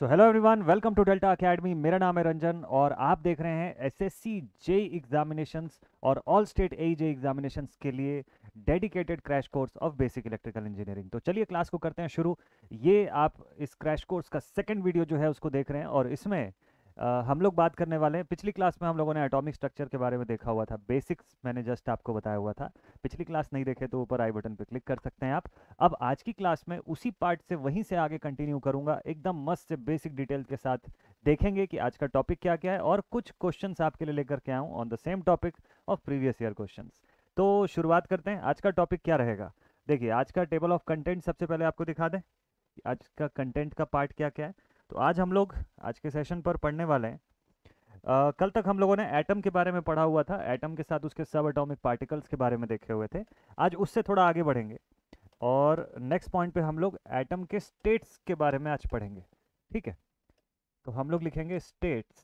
So hello everyone, welcome to Delta academy. मेरा नाम है रंजन और आप देख रहे हैं एसएससी जेई एग्जामिनेशंस और ऑल स्टेट एई एग्जामिनेशंस के लिए dedicated crash course of basic electrical engineering. तो चलिए क्लास को करते हैं शुरू। ये आप इस क्रैश कोर्स का सेकंड वीडियो जो है उसको देख रहे हैं और इसमें हम लोग बात करने वाले हैं। पिछली क्लास में हम लोगों ने एटॉमिक स्ट्रक्चर के बारे में देखा हुआ था, बेसिक्स मैंने जस्ट आपको बताया हुआ था। पिछली क्लास नहीं देखे तो ऊपर आई बटन पर क्लिक कर सकते हैं आप। अब आज की क्लास में उसी पार्ट से वहीं से आगे कंटिन्यू करूंगा, एकदम मस्त से बेसिक डिटेल के साथ देखेंगे कि आज का टॉपिक क्या क्या है और कुछ क्वेश्चंस आपके लिए लेकर के आऊं on the same topic of previous year questions. तो शुरुआत करते हैं। आज का टॉपिक क्या रहेगा? देखिए, आज का टेबल ऑफ कंटेंट सबसे पहले आपको दिखा दें कि आज का कंटेंट का पार्ट क्या क्या है। तो आज हम लोग आज के सेशन पर पढ़ने वाले हैं। कल तक हम लोगों ने एटम के बारे में पढ़ा हुआ था, एटम के साथ उसके सब एटॉमिक पार्टिकल्स के बारे में देखे हुए थे। आज उससे थोड़ा आगे बढ़ेंगे और नेक्स्ट पॉइंट पे हम लोग एटम के स्टेट्स के बारे में आज पढ़ेंगे। ठीक है, तो हम लोग लिखेंगे स्टेट्स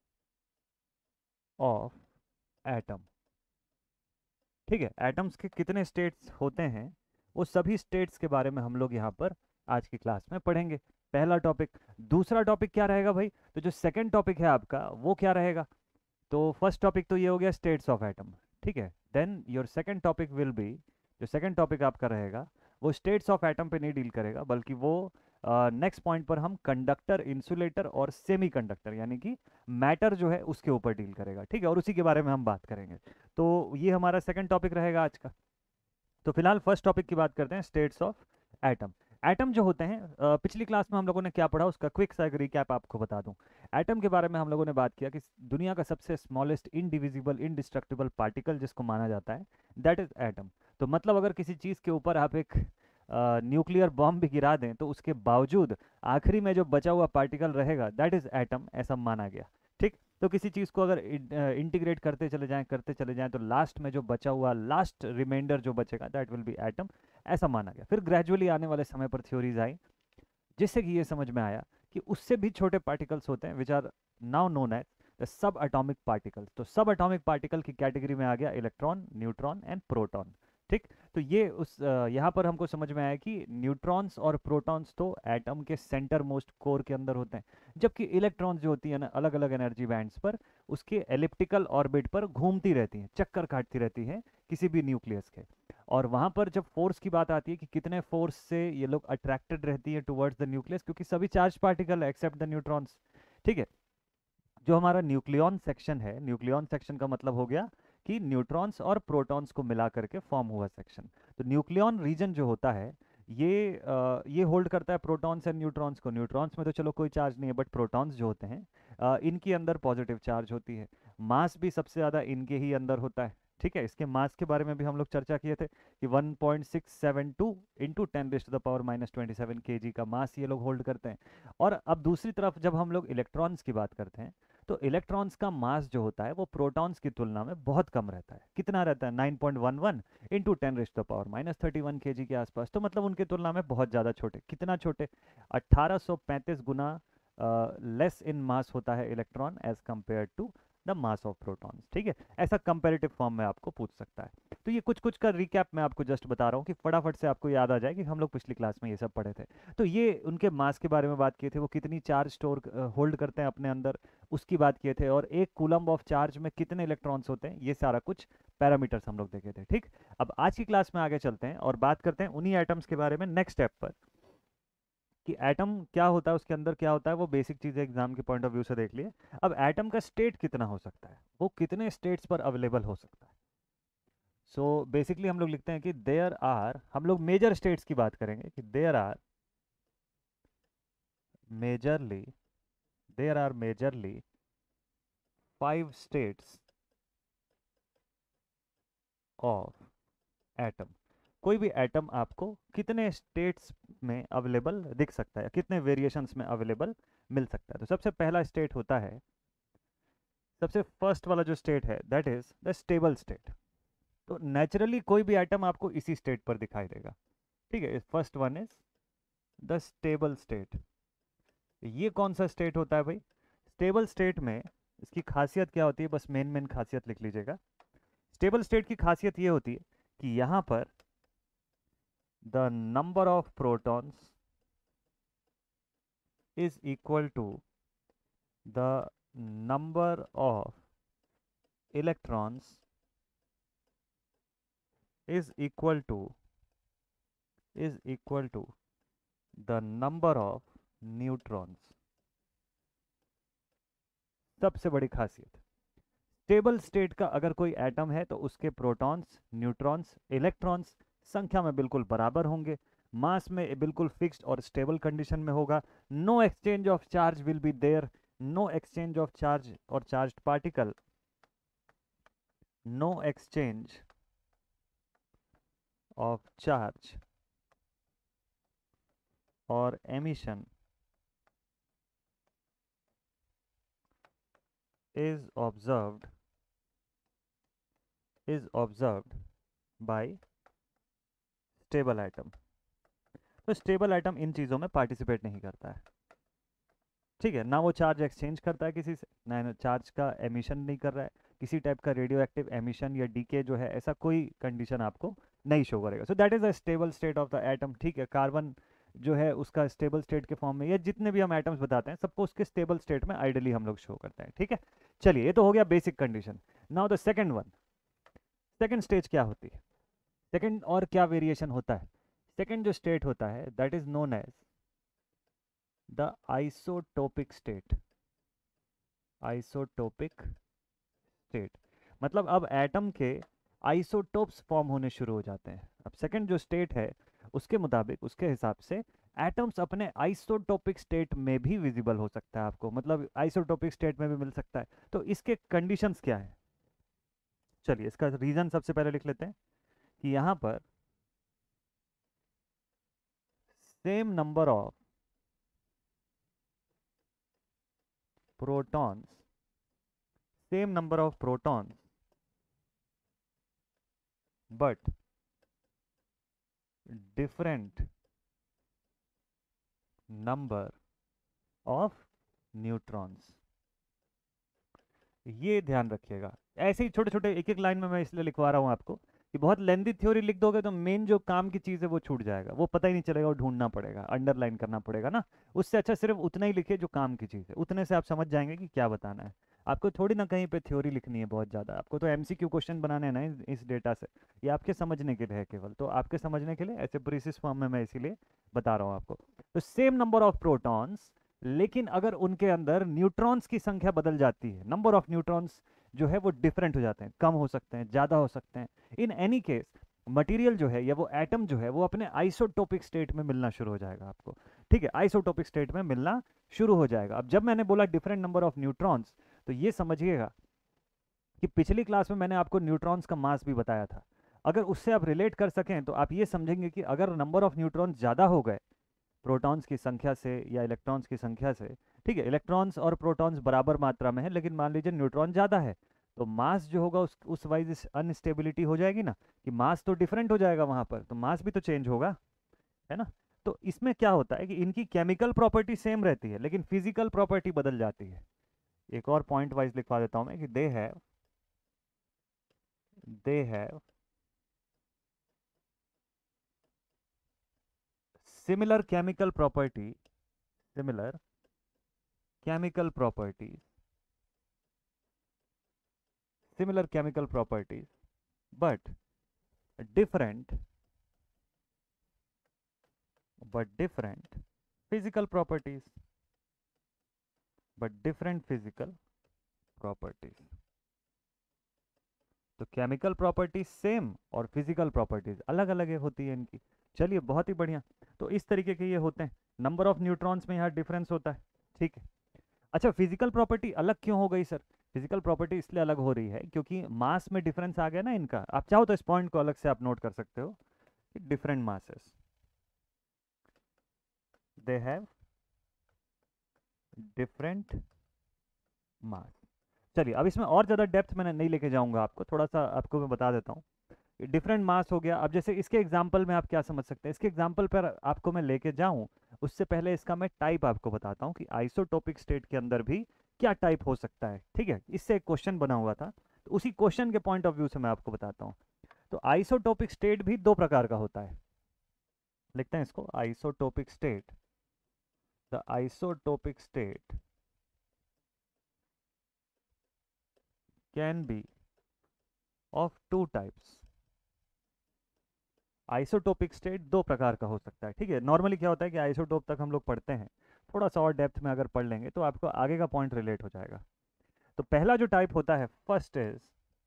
ऑफ एटम। ठीक है, एटम्स के कितने स्टेट्स होते हैं वो सभी स्टेट्स के बारे में हम लोग यहाँ पर आज की क्लास में पढ़ेंगे। पहला टॉपिक। दूसरा टॉपिक क्या रहेगा भाई? तो जो सेकंड टॉपिक है आपका वो क्या रहेगा? तो फर्स्ट टॉपिक तो ये हो गया स्टेट्स ऑफ एटम। ठीक है, then your second topic will be, जो सेकंड टॉपिक आपका रहेगा वो स्टेट्स ऑफ एटम पे नहीं डील करेगा, बल्कि वो नेक्स्ट पॉइंट पर हम कंडक्टर, इंसुलेटर और सेमी कंडक्टर यानी कि मैटर जो है उसके ऊपर डील करेगा। ठीक है, और उसी के बारे में हम बात करेंगे। तो ये हमारा सेकंड टॉपिक रहेगा आज का। तो फिलहाल फर्स्ट टॉपिक की बात करते हैं, स्टेट्स ऑफ एटम। एटम जो होते हैं, पिछली क्लास में हम लोगों ने क्या पढ़ा उसका क्विक सा रिकैप आपको बता दूं। एटम के बारे में हम लोगों ने बात किया कि दुनिया का सबसे स्मॉलेस्ट इनडिविजिबल इंडिस्ट्रक्टिबल पार्टिकल जिसको माना जाता है, दैट इज एटम। तो मतलब अगर किसी चीज़ के ऊपर आप एक न्यूक्लियर बॉम्ब भी गिरा दें तो उसके बावजूद आखिरी में जो बचा हुआ पार्टिकल रहेगा दैट इज एटम, ऐसा माना गया। ठीक, तो किसी चीज़ को अगर इंटीग्रेट करते चले जाएं तो लास्ट में जो बचा हुआ लास्ट रिमाइंडर जो बचेगा दैट विल बी एटम, ऐसा माना गया। फिर ग्रेजुअली आने वाले समय पर थ्योरीज आई जिससे कि ये समझ में आया कि उससे भी छोटे पार्टिकल्स होते हैं which are now known as the sub atomic particles. तो सब एटॉमिक पार्टिकल की कैटेगरी में आ गया इलेक्ट्रॉन, न्यूट्रॉन एंड प्रोटॉन। ठीक, तो ये उस यहाँ पर हमको समझ में आया कि न्यूट्रॉन्स और प्रोटॉन्स तो एटम के सेंटर मोस्ट कोर के अंदर होते हैं, जबकि इलेक्ट्रॉन्स जो होती है ना अलग अलग एनर्जी बैंड्स पर उसके एलिप्टिकल ऑर्बिट पर घूमती रहती हैं, चक्कर काटती रहती हैं किसी भी न्यूक्लियस के। और वहाँ पर जब फोर्स की बात आती है कि कितने फोर्स से ये लोग अट्रैक्टेड रहती है टुवर्ड्स द न्यूक्लियस, क्योंकि सभी चार्ज पार्टिकल है एक्सेप्ट द न्यूट्रॉन्स। ठीक है, जो हमारा न्यूक्लियॉन सेक्शन है, न्यूक्लियॉन सेक्शन का मतलब हो गया कि न्यूट्रॉन्स और प्रोटॉन्स को मिला करके फॉर्म हुआ सेक्शन। तो न्यूक्लियॉन रीजन जो होता है ये होल्ड करता है प्रोटॉन्स एंड न्यूट्रॉन्स को। न्यूट्रॉन्स में तो चलो कोई चार्ज नहीं है, बट प्रोटॉन्स जो होते हैं इनके अंदर पॉजिटिव चार्ज होती है। मास भी सबसे ज़्यादा इनके ही अंदर होता है। ठीक है, इसके मास के बारे में भी हम लोग चर्चा किए थे कि 1.672 इंटू 10⁻⁻27 kg का मास ये लोग होल्ड करते हैं। और अब दूसरी तरफ जब हम लोग इलेक्ट्रॉन्स की बात करते हैं तो इलेक्ट्रॉन्स का मास जो होता है वो प्रोटॉन्स की तुलना में बहुत कम रहता है। कितना रहता है? 9.11 इंटू 10⁻⁻31 kg के आसपास। तो मतलब उनकी तुलना में बहुत ज़्यादा छोटे। कितना छोटे? 1835 गुना लेस इन मास होता है electron as compare to the mass of protons. ठीक है, ऐसा कंपेरेटिव फॉर्म में आपको पूछ सकता है। तो ये कुछ कुछ का रिकैप मैं आपको जस्ट बता रहा हूँ कि फटाफट से आपको याद आ जाए कि हम लोग पिछली क्लास में ये सब पढ़े थे। तो ये उनके मास के बारे में बात किए थे, वो कितनी चार्ज स्टोर होल्ड करते हैं अपने अंदर, उसकी बात किए थे। और एक कूलम्ब ऑफ चार्ज में कितने इलेक्ट्रॉन्स होते हैं, ये सारा कुछ पैरामीटर्स हम लोग देखे थे। ठीक, अब आज की क्लास में आगे चलते हैं और बात करते हैं उन्हीं एटम्स के बारे में नेक्स्ट स्टेप पर कि एटम क्या होता है, उसके अंदर क्या होता है। वो बेसिक चीज़ें एग्जाम के पॉइंट ऑफ व्यू से देख लिए। अब एटम का स्टेट कितना हो सकता है, वो कितने स्टेट्स पर अवेलेबल हो सकता है। सो बेसिकली हम लोग लिखते हैं कि देयर आर, हम लोग मेजर स्टेट्स की बात करेंगे कि there are majorly, there are majorly 5 states of atom. कोई भी एटम आपको कितने स्टेट्स में अवेलेबल दिख सकता है, कितने वेरिएशंस में अवेलेबल मिल सकता है। तो सबसे पहला स्टेट होता है, सबसे फर्स्ट वाला जो स्टेट है that is the stable state. तो नेचुरली कोई भी एटम आपको इसी स्टेट पर दिखाई देगा। ठीक है, first one is the stable state. ये कौन सा स्टेट होता है भाई? स्टेबल स्टेट में इसकी खासियत क्या होती है, बस मेन मेन खासियत लिख लीजिएगा। स्टेबल स्टेट की खासियत ये होती है कि यहाँ पर the number of protons is equal to the number of electrons is equal to the number of neutrons। सबसे बड़ी खासियत, स्टेबल स्टेट का अगर कोई एटम है तो उसके प्रोटॉन्स, न्यूट्रॉन्स, इलेक्ट्रॉन्स संख्या में बिल्कुल बराबर होंगे, मास में बिल्कुल फिक्स्ड और स्टेबल कंडीशन में होगा। No exchange of charge will be there, no exchange of charge और charged particle, no exchange of charge और emission is observed by stable atom। तो स्टेबल एटम इन चीज़ों में पार्टिसिपेट नहीं करता है, ठीक है, ना वो चार्ज एक्सचेंज करता है किसी से, ना चार्ज का एमिशन नहीं कर रहा है, किसी टाइप का रेडियो एक्टिव एमिशन या डीके जो है ऐसा कोई कंडीशन आपको नहीं शो करेगा। So that is a stable state of the atom, ठीक है। कार्बन जो है उसका स्टेबल स्टेट के फॉर्म में, या जितने भी हम एटम्स बताते हैं सबको उसके स्टेबल स्टेट में आइडियली हम लोग शो करते हैं, ठीक है। चलिए, ये तो हो गया basic condition. Now the second one, second stage क्या होती है, सेकंड और क्या वेरिएशन होता है। सेकंड जो स्टेट होता है that is known as the isotopic state. Isotopic state मतलब अब एटम के आइसोटोप्स फॉर्म होने शुरू हो जाते हैं। अब सेकंड जो स्टेट है उसके मुताबिक, उसके हिसाब से एटम्स अपने आइसोटोपिक स्टेट में भी विजिबल हो सकता है आपको, मतलब आइसोटोपिक स्टेट में भी मिल सकता है। तो इसके कंडीशंस क्या है, चलिए इसका रीजन सबसे पहले लिख लेते हैं कि यहां पर same number of protons, same number of protons but different number of neutrons. ये ध्यान रखिएगा, ऐसे ही छोटे छोटे एक एक लाइन में मैं इसलिए लिखवा रहा हूं आपको कि बहुत लेंदी थ्योरी लिख दोगे तो मेन जो काम की चीज़ है वो छूट जाएगा, वो पता ही नहीं चलेगा, वो ढूंढना पड़ेगा, अंडरलाइन करना पड़ेगा ना। उससे अच्छा सिर्फ उतना ही लिखिए जो काम की चीज़ है, उतने से आप समझ जाएंगे कि क्या बताना है। आपको थोड़ी ना कहीं पे थ्योरी लिखनी है बहुत ज़्यादा, आपको तो एमसीक्यू क्वेश्चन बनाने हैं ना इस डेटा से। ये आपके समझने के लिए है केवल, तो आपके समझने के लिए ऐसे प्रीसिस फॉर्म में मैं इसीलिए बता रहा हूँ आपको। तो सेम नंबर ऑफ प्रोटॉन्स, लेकिन अगर उनके अंदर न्यूट्रॉन्स की संख्या बदल जाती है, नंबर ऑफ न्यूट्रॉन्स जो है वो डिफरेंट हो जाते हैं, कम हो सकते हैं, ज़्यादा हो सकते हैं। इन एनी केस मटेरियल जो है या वो एटम जो है वो अपने आइसोटोपिक स्टेट में मिलना शुरू हो जाएगा आपको, ठीक है, आइसोटोपिक स्टेट में मिलना शुरू हो जाएगा। अब जब मैंने बोला डिफरेंट नंबर ऑफ न्यूट्रॉन्स, तो ये समझिएगा कि पिछली क्लास में मैंने आपको न्यूट्रॉन्स का मास भी बताया था। अगर उससे आप रिलेट कर सकें तो आप ये समझेंगे कि अगर नंबर ऑफ न्यूट्रॉन्स ज़्यादा हो गए प्रोटॉन्स की संख्या से या इलेक्ट्रॉन्स की संख्या से, ठीक है, इलेक्ट्रॉन्स और प्रोटॉन्स बराबर मात्रा में है लेकिन मान लीजिए न्यूट्रॉन ज़्यादा है, तो मास जो होगा उस वाइज अनस्टेबिलिटी हो जाएगी ना, कि मास तो डिफरेंट हो जाएगा वहाँ पर, तो मास भी तो चेंज होगा, है ना। तो इसमें क्या होता है कि इनकी केमिकल प्रॉपर्टी सेम रहती है लेकिन फिजिकल प्रॉपर्टी बदल जाती है। एक और पॉइंट वाइज लिखवा देता हूँ मैं कि they have similar chemical property, similar chemical properties, similar chemical properties but different physical properties, but different physical properties। तो केमिकल प्रॉपर्टीज सेम और फिजिकल प्रॉपर्टीज अलग अलग होती है इनकी। चलिए बहुत ही बढ़िया, तो इस तरीके के ये होते हैं। नंबर ऑफ न्यूट्रॉन्स में यहाँ डिफरेंस होता है, ठीक है। अच्छा, फिजिकल प्रॉपर्टी अलग क्यों हो गई सर? फिजिकल प्रॉपर्टी इसलिए अलग हो रही है क्योंकि मास में डिफरेंस आ गया ना इनका। आप चाहो तो इस पॉइंट को अलग से आप नोट कर सकते हो कि different masses, they have different mass. चलिए अब इसमें और ज़्यादा डेप्थ मैंने नहीं लेके जाऊंगा आपको, थोड़ा सा आपको मैं बता देता हूँ। डिफरेंट मास हो गया। अब जैसे इसके एग्जाम्पल में आप क्या समझ सकते हैं, इसके एग्जाम्पल पर आपको मैं लेके जाऊं उससे पहले इसका मैं टाइप आपको बताता हूं कि आइसोटोपिक स्टेट के अंदर भी क्या टाइप हो सकता है, ठीक है। इससे एक क्वेश्चन बना हुआ था, तो उसी क्वेश्चन के पॉइंट ऑफ व्यू से मैं आपको बताता हूं। तो आइसोटोपिक स्टेट भी दो प्रकार का होता है, लिखते हैं इसको isotopic state. The isotopic state can be of two types. Isotopic state दो प्रकार का हो सकता है, ठीक है। नॉर्मली क्या होता है कि आइसोटोप तक हम लोग पढ़ते हैं, थोड़ा सा और डेप्थ में अगर पढ़ लेंगे तो आपको आगे का पॉइंट रिलेट हो जाएगा। तो पहला जो टाइप होता है, first is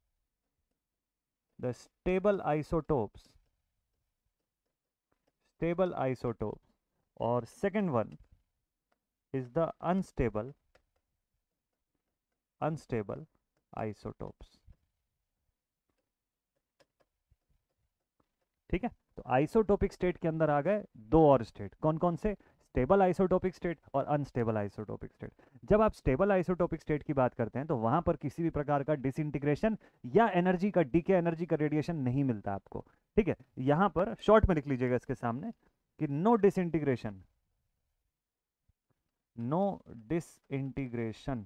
the stable isotopes, stable isotopes, और second one is the unstable, unstable isotopes. ठीक है, तो आइसोटोपिक स्टेट के अंदर आ गए दो और स्टेट, कौन कौन से? स्टेबल आइसोटोपिक स्टेट और अनस्टेबल आइसोटोपिक स्टेट। जब आप स्टेबल आइसोटोपिक स्टेट की बात करते हैं तो वहां पर किसी भी प्रकार का डिसइंटीग्रेशन या एनर्जी का डीके, एनर्जी का रेडिएशन नहीं मिलता आपको। ठीक है, यहां पर शॉर्ट में लिख लीजिएगा इसके सामने कि नो डिसइंटीग्रेशन, नो डिसइंटीग्रेशन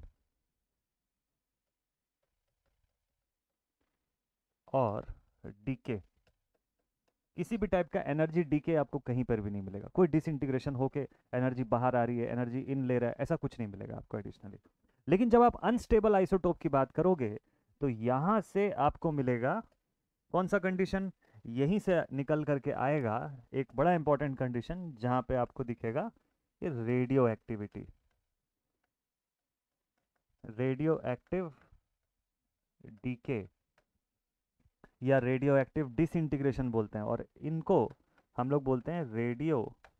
और डीके, किसी भी टाइप का एनर्जी डीके आपको कहीं पर भी नहीं मिलेगा। कोई डिसइंटीग्रेशन होके एनर्जी बाहर आ रही है, एनर्जी इन ले रहा है, ऐसा कुछ नहीं मिलेगा आपको एडिशनली। लेकिन जब आप अनस्टेबल आइसोटोप की बात करोगे तो यहां से आपको मिलेगा कौन सा कंडीशन? यहीं से निकल करके आएगा एक बड़ा इंपॉर्टेंट कंडीशन, जहां पे आपको दिखेगा कि radioactivity, radioactive decay या रेडियो एक्टिव डिसइंटीग्रेशन बोलते हैं, और इनको हम लोग बोलते हैं रेडियो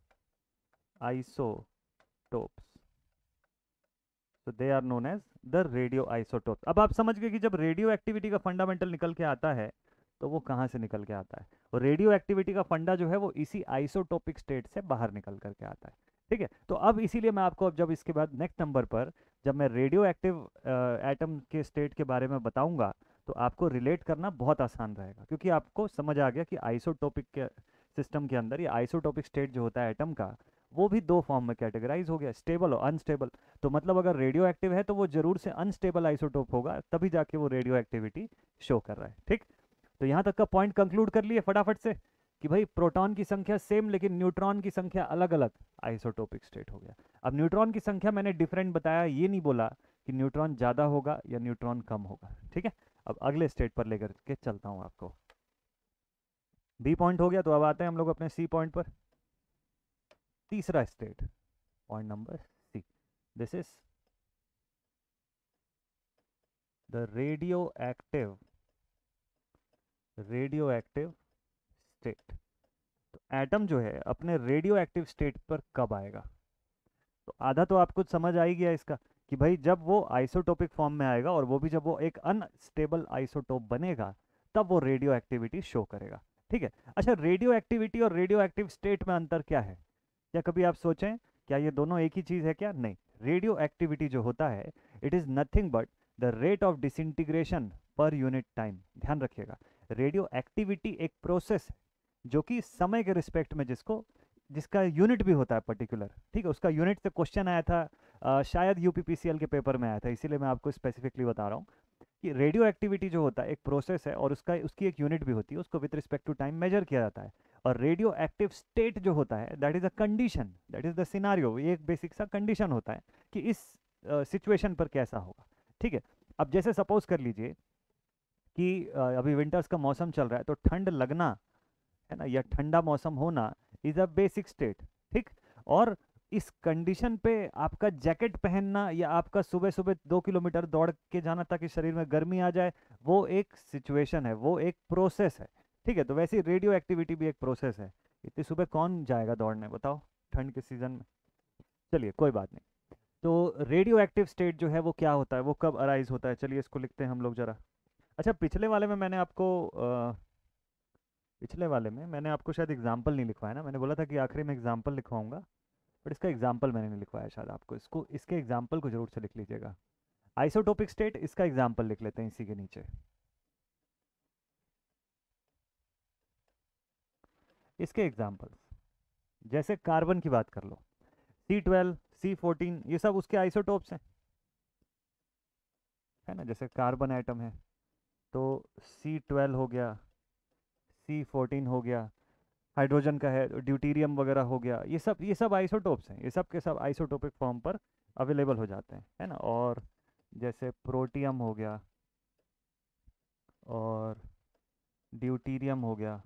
आइसोटोप्स। तो they are known as the radioisotope. अब आप समझ गए कि जब रेडियो एक्टिविटी का फंडामेंटल निकल के आता है तो वो कहाँ से निकल के आता है, और रेडियो एक्टिविटी का फंडा जो है वो इसी आइसोटोपिक स्टेट से बाहर निकल करके आता है। ठीक है, तो अब इसीलिए मैं आपको, अब जब इसके बाद नेक्स्ट नंबर पर जब मैं रेडियो एक्टिव एटम के स्टेट के बारे में बताऊंगा तो आपको रिलेट करना बहुत आसान रहेगा, क्योंकि आपको समझ आ गया कि आइसोटोपिक के सिस्टम के अंदर ये आइसोटोपिक स्टेट जो होता है एटम का, वो भी दो फॉर्म में कैटेगराइज हो गया, स्टेबल और अनस्टेबल। तो मतलब अगर रेडियो एक्टिव है तो वो जरूर से अनस्टेबल आइसोटोप होगा, तभी जाके वो रेडियो एक्टिविटी शो कर रहा है। ठीक, तो यहां तक का पॉइंट कंक्लूड कर लिए फटाफट से कि भाई प्रोटॉन की संख्या सेम लेकिन न्यूट्रॉन की संख्या अलग अलग, आइसोटोपिक स्टेट हो गया। अब न्यूट्रॉन की संख्या मैंने डिफरेंट बताया, ये नहीं बोला कि न्यूट्रॉन ज़्यादा होगा या न्यूट्रॉन कम होगा। ठीक है, अब अगले स्टेट पर लेकर के चलता हूँ आपको। बी पॉइंट हो गया, तो अब आते हैं हम लोग अपने सी पॉइंट पर। तीसरा state, point number C, this is the radioactive state. तो एटम जो है अपने रेडियो एक्टिव स्टेट पर कब आएगा? तो आधा तो आपको समझ आ ही गया इसका कि भाई जब वो आइसोटोपिक फॉर्म में आएगा, और वो भी जब वो एक अनस्टेबल आइसोटोप बनेगा, तब वो रेडियो एक्टिविटी शो करेगा। ठीक है, अच्छा, रेडियो एक्टिविटी और रेडियो एक्टिव स्टेट में अंतर क्या है? क्या कभी आप सोचें क्या ये दोनों एक ही चीज़ है क्या? नहीं। रेडियो एक्टिविटी जो होता है, it is nothing but the rate of disintegration per unit time. ध्यान रखिएगा, रेडियो एक्टिविटी एक प्रोसेस है जो कि समय के रिस्पेक्ट में जिसका यूनिट भी होता है पर्टिकुलर। ठीक है, उसका यूनिट से क्वेश्चन आया था, शायद यूपीपीसीएल के पेपर में आया था, इसीलिए मैं आपको स्पेसिफिकली बता रहा हूँ कि रेडियो एक्टिविटी जो होता है एक प्रोसेस है, और उसकी एक यूनिट भी होती है, उसको with respect to time measure किया जाता है। और रेडियो एक्टिव स्टेट जो होता है, that is a condition, that is the scenario, ये एक बेसिक सा कंडीशन होता है कि इस सिचुएशन पर कैसा होगा। ठीक है, अब जैसे सपोज कर लीजिए कि अभी विंटर्स का मौसम चल रहा है, तो ठंड लगना है ना, या ठंडा मौसम होना इज अ बेसिक स्टेट। ठीक, और इस कंडीशन पे आपका जैकेट पहनना या आपका सुबह सुबह 2 किलोमीटर दौड़ के जाना ताकि शरीर में गर्मी आ जाए, वो एक सिचुएशन है, वो एक प्रोसेस है। ठीक है, तो वैसे रेडियो एक्टिविटी भी एक प्रोसेस है। इतनी सुबह कौन जाएगा दौड़ने, बताओ, ठंड के सीजन में? चलिए कोई बात नहीं। तो रेडियो एक्टिव स्टेट जो है वो क्या होता है, वो कब अराइज होता है, चलिए इसको लिखते हैं हम लोग जरा। अच्छा, पिछले वाले में मैंने आपको शायद एग्जाम्पल नहीं लिखवाया ना, मैंने बोला था कि आखिरी में एग्जाम्पल लिखवाऊंगा, बट इसका एग्जाम्पल मैंने नहीं लिखवाया शायद आपको, इसको इसके एग्जाम्पल को जरूर से लिख लीजिएगा। आइसोटोपिक स्टेट, इसका एग्जाम्पल लिख लेते हैं इसी के नीचे। इसके एग्जाम्पल्स जैसे कार्बन की बात कर लो, C12, C14, ये सब उसके आइसोटोप्स हैं, है ना। जैसे कार्बन एटम है तो C12 हो गया, C14 हो गया, हाइड्रोजन का है, ड्यूटीरियम वगैरह हो गया, ये सब आइसोटोप्स हैं, ये सब के सब आइसोटोपिक फॉर्म पर अवेलेबल हो जाते हैं, है ना। और जैसे प्रोटियम हो गया और ड्यूटीरियम हो गया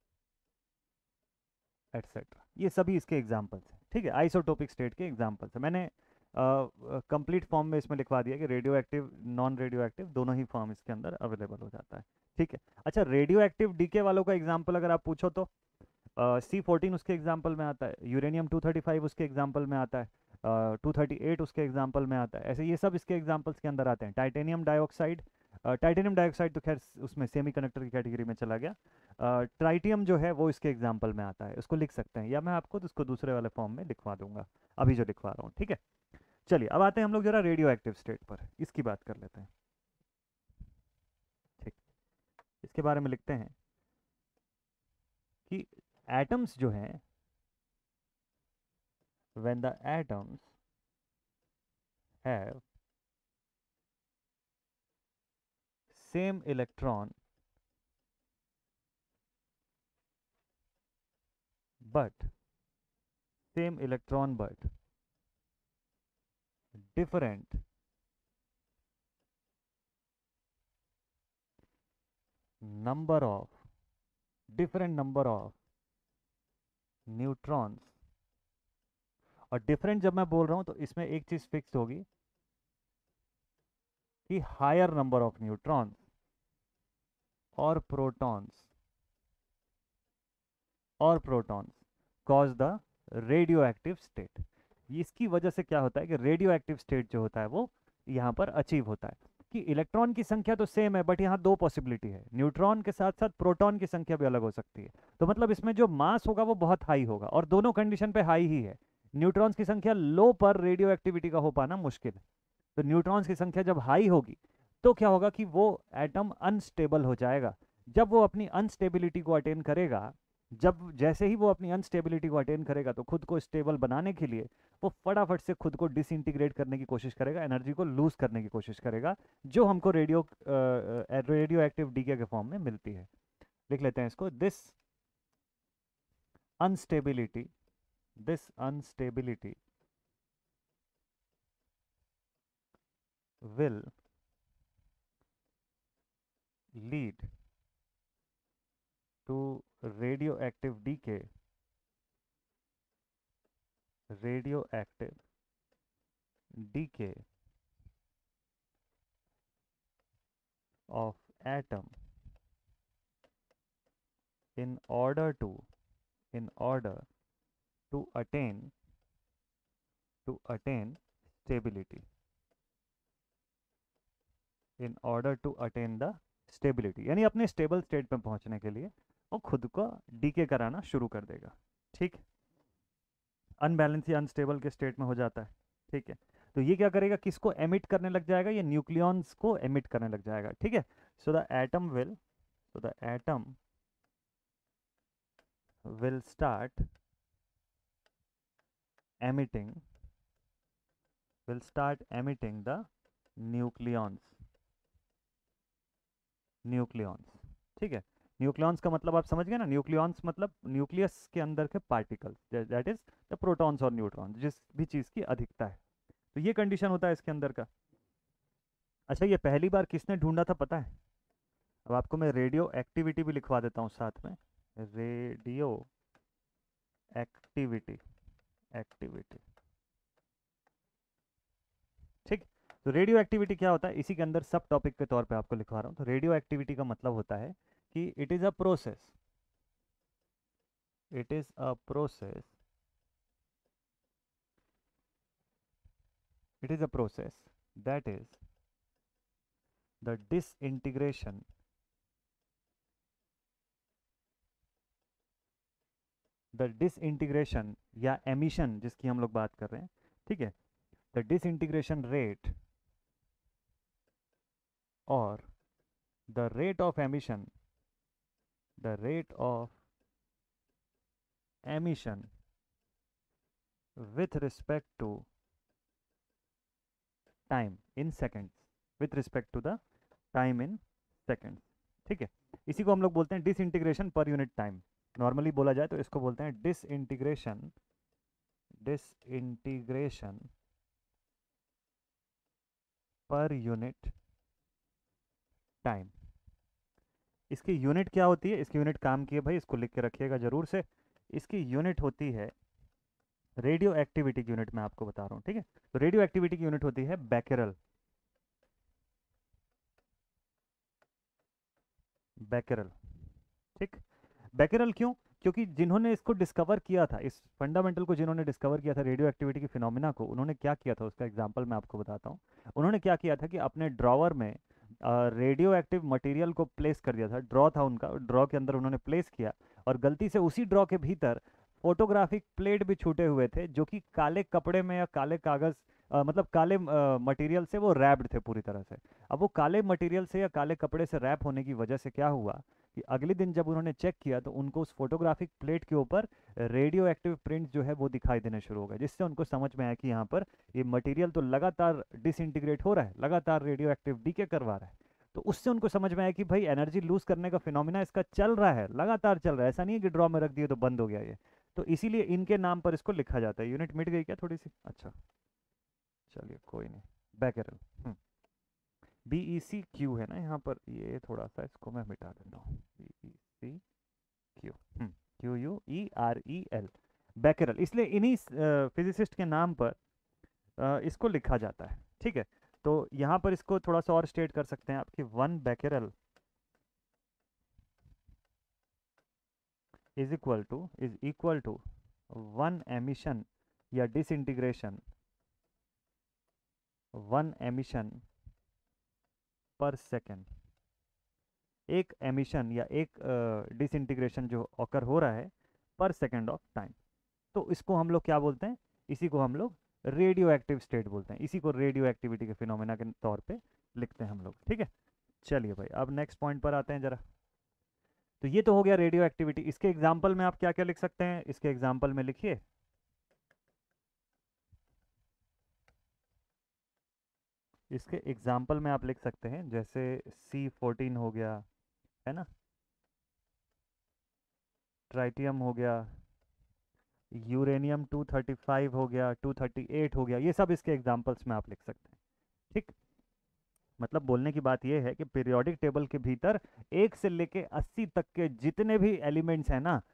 एटसेट्रा, ये सभी इसके एग्जांपल्स हैं, ठीक है, आइसोटोपिक स्टेट के एग्जांपल्स हैं। मैंने कंप्लीट फॉर्म में इसमें लिखवा दिया कि radioactive non radioactive दोनों ही फॉर्म इसके अंदर अवेलेबल हो जाता है, ठीक है। अच्छा, रेडियो एक्टिव डीके वालों का एग्जाम्पल अगर आप पूछो तो C14 उसके एग्जाम्पल में आता है, यूरेनियम 235 उसके एग्जाम्पल में आता है, 238 उसके एग्जाम्पल में आता है, ऐसे ये सब इसके एग्जाम्पल्स के अंदर आते हैं। टाइटेनियम डाइऑक्साइड तो खैर उसमें सेमीकंडक्टर की कैटेगरी में चला गया। ट्राइटियम जो है वो इसके एग्जाम्पल में आता है, उसको लिख सकते हैं, या मैं आपको उसको दूसरे वाले फॉर्म में लिखवा दूंगा, अभी जो लिखवा रहा हूँ, ठीक है। चलिए अब आते हैं हम लोग जरा रेडियो एक्टिव स्टेट पर, इसकी बात कर लेते हैं, ठीक। इसके बारे में लिखते हैं कि एटम्स जो हैं, when the atoms have same electron but different number of neutrons, और डिफरेंट जब मैं बोल रहा हूं तो इसमें एक चीज फिक्स होगी कि हायर नंबर ऑफ न्यूट्रॉन्स और protons cause the radioactive state. इसकी वजह से क्या होता है कि रेडियो एक्टिव स्टेट जो होता है वो यहाँ पर अचीव होता है कि इलेक्ट्रॉन की संख्या तो सेम है, बट यहाँ दो पॉसिबिलिटी है, न्यूट्रॉन के साथ साथ प्रोटॉन की संख्या भी अलग हो सकती है। तो मतलब इसमें जो मास होगा वो बहुत हाई होगा, और दोनों कंडीशन पे हाई ही है। न्यूट्रॉन्स की संख्या लो पर रेडियो एक्टिविटी का हो पाना मुश्किल है। तो न्यूट्रॉन्स की संख्या जब हाई होगी तो क्या होगा कि वो एटम अनस्टेबल हो जाएगा। जब वो अपनी अनस्टेबिलिटी को अटेन करेगा, जैसे ही वो अपनी अनस्टेबिलिटी को अटेन करेगा, तो खुद को स्टेबल बनाने के लिए वो फटाफट से खुद को डिसइंटीग्रेट करने की कोशिश करेगा, एनर्जी को लूज करने की कोशिश करेगा, जो हमको रेडियो एक्टिव डीके के फॉर्म में मिलती है। लिख लेते हैं इसको, instability this instability will lead to radioactive decay of atom in order to attain stability, the stability, यानी अपने स्टेबल स्टेट में पहुंचने के लिए वो खुद को डीके कराना शुरू कर देगा, ठीक। अनबैलेंस या अनस्टेबल के स्टेट में हो जाता है, ठीक है। तो ये क्या करेगा, किसको एमिट करने लग जाएगा, ये न्यूक्लियॉन्स को एमिट करने लग जाएगा, ठीक है। So the atom will start emitting the nucleons, ठीक है। न्यूक्लियॉन्स का मतलब आप समझ गए ना, न्यूक्लियॉन्स मतलब न्यूक्लियस के अंदर के particles, that is the protons और न्यूट्रॉन्स, जिस भी चीज़ की अधिकता है। तो ये कंडीशन होता है इसके अंदर का। अच्छा, ये पहली बार किसने ढूंढा था पता है? अब आपको मैं रेडियो एक्टिविटी भी लिखवा देता हूँ साथ में, रेडियो एक्टिविटी, ठीक। तो रेडियो एक्टिविटी क्या होता है, इसी के अंदर सब टॉपिक के तौर पे आपको लिखवा रहा हूँ। तो रेडियो एक्टिविटी का मतलब होता है कि it is a process that is the disintegration या एमिशन जिसकी हम लोग बात कर रहे हैं, ठीक है। द डिसइंटीग्रेशन रेट और the rate of emission with respect to time in seconds, ठीक है। इसी को हम लोग बोलते हैं disintegration per unit time. Normally बोला जाए तो इसको बोलते हैं disintegration, disintegration per unit time. इसकी यूनिट क्या होती है, इसकी यूनिट काम की है भाई, इसको लिख के रखिएगा जरूर से। इसकी यूनिट होती है रेडियो एक्टिविटी की यूनिट, मैं आपको बता रहा हूँ, ठीक है। तो रेडियो एक्टिविटी की यूनिट होती है बैकेरल, बैकेरल, ठीक। बैकेरल क्यों? क्योंकि जिन्होंने इसको डिस्कवर किया था, इस फंडामेंटल को जिन्होंने डिस्कवर किया था, रेडियो एक्टिविटी के फिनोमिना को, उन्होंने क्या किया था उसका एग्जांपल मैं आपको बताता हूँ। उन्होंने क्या किया था कि अपने ड्रॉवर में रेडियो एक्टिव मटेरियल को प्लेस कर दिया था। ड्रॉ था उनका, ड्रॉ के अंदर उन्होंने प्लेस किया, और गलती से उसी ड्रॉ के भीतर फोटोग्राफिक प्लेट भी छूटे हुए थे, जो कि काले कपड़े में या काले कागज़, मतलब काले मटेरियल से वो रैप्ड थे पूरी तरह से। अब वो काले मटेरियल से या काले कपड़े से रैप होने की वजह से क्या हुआ कि अगले दिन जब उन्होंने चेक किया तो उनको उस फोटोग्राफिक प्लेट के ऊपर रेडियो एक्टिव प्रिंट जो है वो दिखाई देने शुरू हो गए, जिससे उनको समझ में आया कि यहाँ पर ये मटेरियल तो लगातार डिसइंटीग्रेट हो रहा है, लगातार रेडियो एक्टिव डीके करवा रहा है। तो उससे उनको समझ में आया कि भाई एनर्जी लूज करने का फिनोमिना इसका चल रहा है, लगातार चल रहा है, ऐसा नहीं है कि ड्रॉ में रख दिए तो बंद हो गया ये। तो इसीलिए इनके नाम पर इसको लिखा जाता है। यूनिट मिट गई क्या थोड़ी सी? अच्छा, चलिए कोई नहीं। बैकेरल, बी ई सी क्यू है ना यहाँ पर, ये थोड़ा सा इसको मैं मिटा देता हूँ, B E C Q, Q U E R E L, becquerel. इसलिए इन्हीं फिजिसिस्ट के नाम पर इसको लिखा जाता है, ठीक है। तो यहाँ पर इसको थोड़ा सा और स्टेट कर सकते हैं आपकी, 1 becquerel is equal to 1 emission या डिसइंटीग्रेशन, 1 एमिशन पर सेकेंड। एक एमिशन या एक डिसइंटीग्रेशन जो ऑकर हो रहा है पर सेकेंड ऑफ टाइम, तो इसको हम लोग क्या बोलते हैं? इसी को हम लोग रेडियो एक्टिव स्टेट बोलते हैं, इसी को रेडियो एक्टिविटी के फिनोमेना के तौर पे लिखते हैं हम लोग, ठीक है। चलिए भाई, अब नेक्स्ट पॉइंट पर आते हैं जरा। तो ये तो हो गया रेडियो एक्टिविटी। इसके एग्जाम्पल में आप क्या क्या लिख सकते हैं? इसके एग्जाम्पल में लिखिए, इसके एग्जाम्पल में आप लिख सकते हैं जैसे C14 हो गया, है ना, ट्राइटियम हो गया, यूरेनियम 235 हो गया, 238 हो गया, ये सब इसके एग्जाम्पल्स में आप लिख सकते हैं, ठीक। मतलब बोलने की बात यह है कि पीरियोडिक टेबल के भीतर 1 से लेके 80 तक के जितने भी एलिमेंट्स हैं ना,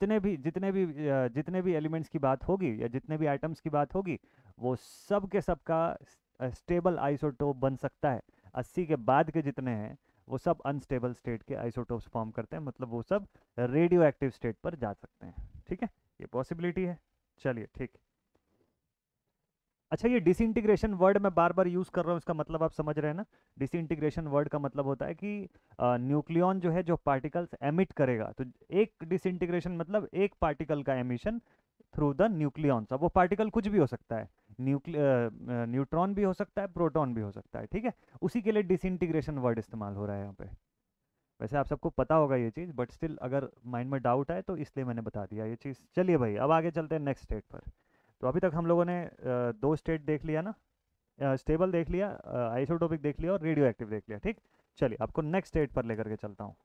जितने भी एलिमेंट्स की बात होगी या जितने भी आइटम्स की बात होगी, वो सब के सब का स्टेबल आइसोटोप बन सकता है। 80 के बाद के जितने हैं वो सब अनस्टेबल स्टेट के आइसोटोप्स फॉर्म करते हैं, मतलब वो सब रेडियो एक्टिव स्टेट पर जा सकते हैं, ठीक है। ये पॉसिबिलिटी है। चलिए ठीक। अच्छा, ये डिसइंटीग्रेशन वर्ड मैं बार बार यूज़ कर रहा हूँ, इसका मतलब आप समझ रहे हैं ना? डिसइंटीग्रेशन वर्ड का मतलब होता है कि न्यूक्लियॉन जो है, जो पार्टिकल्स एमिट करेगा, तो एक डिसइंटीग्रेशन मतलब एक पार्टिकल का एमिशन थ्रू द न्यूक्लियॉन्स। अब वो पार्टिकल कुछ भी हो सकता है, न्यूट्रॉन भी हो सकता है, प्रोटॉन भी हो सकता है, ठीक है। उसी के लिए डिसइंटीग्रेशन वर्ड इस्तेमाल हो रहा है यहाँ पे। वैसे आप सबको पता होगा ये चीज़, बट स्टिल अगर माइंड में डाउट आए तो इसलिए मैंने बता दिया ये चीज़। चलिए भाई, अब आगे चलते हैं नेक्स्ट स्टेट पर। तो अभी तक हम लोगों ने दो स्टेट देख लिया ना, स्टेबल देख लिया, आइसोटोपिक देख लिया और रेडियो एक्टिव देख लिया, ठीक। चलिए आपको नेक्स्ट स्टेट पर लेकर के चलता हूँ।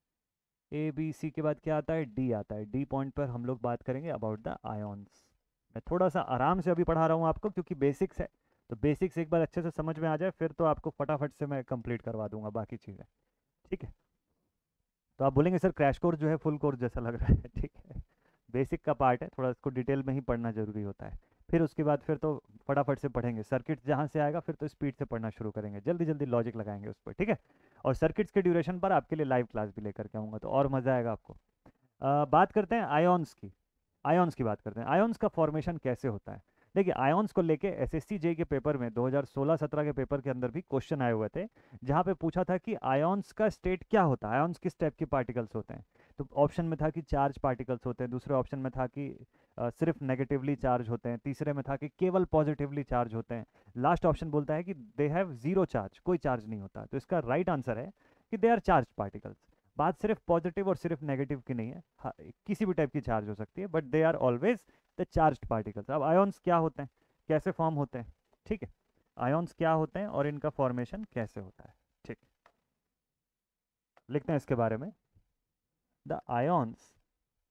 ए बी सी के बाद क्या आता है? डी आता है। डी पॉइंट पर हम लोग बात करेंगे अबाउट द आयॉन्स। मैं थोड़ा सा आराम से अभी पढ़ा रहा हूँ आपको, क्योंकि बेसिक्स है, तो बेसिक्स एक बार अच्छे से समझ में आ जाए फिर तो आपको फटाफट से मैं कंप्लीट करवा दूंगा बाकी चीज़ें, ठीक है। तो आप बोलेंगे सर क्रैश कोर्स जो है फुल कोर्स जैसा लग रहा है, ठीक है। बेसिक का पार्ट है, थोड़ा इसको डिटेल में ही पढ़ना जरूरी होता है। फिर उसके बाद फिर तो फटाफट से पढ़ेंगे, सर्किट जहाँ से आएगा फिर तो स्पीड से पढ़ना शुरू करेंगे, जल्दी जल्दी लॉजिक लगाएंगे उस पर, ठीक है। और सर्किट्स के ड्यूरेशन पर आपके लिए लाइव क्लास भी लेकर के आऊँगा, तो और मज़ा आएगा आपको। बात करते हैं आयोन्स की। आयोन्स की बात करते हैं, आयोन्स का फॉर्मेशन कैसे होता है। देखिए, आयोन्स को लेके एसएससी जे के पेपर में 2016-17 के पेपर के अंदर भी क्वेश्चन आए हुए थे, जहाँ पे पूछा था कि आयोन्स का स्टेट क्या होता है, आयोन्स किस टाइप के पार्टिकल्स होते हैं। तो ऑप्शन में था कि चार्ज पार्टिकल्स होते हैं, दूसरे ऑप्शन में था कि सिर्फ नेगेटिवली चार्ज होते हैं, तीसरे में था कि केवल पॉजिटिवली चार्ज होते हैं, लास्ट ऑप्शन बोलता है कि दे हैव जीरो चार्ज, कोई चार्ज नहीं होता। तो इसका राइट आंसर है कि दे आर चार्ज पार्टिकल्स। बात सिर्फ पॉजिटिव और सिर्फ नेगेटिव की नहीं है, हाँ, किसी भी टाइप की चार्ज हो सकती है, but they are always the charged particles. अब आयॉन्स क्या होते हैं, कैसे फॉर्म होते हैं, ठीक है। आयॉन्स क्या होते हैं और इनका फॉर्मेशन कैसे होता है, ठीक। लिखते हैं इसके बारे में। The ions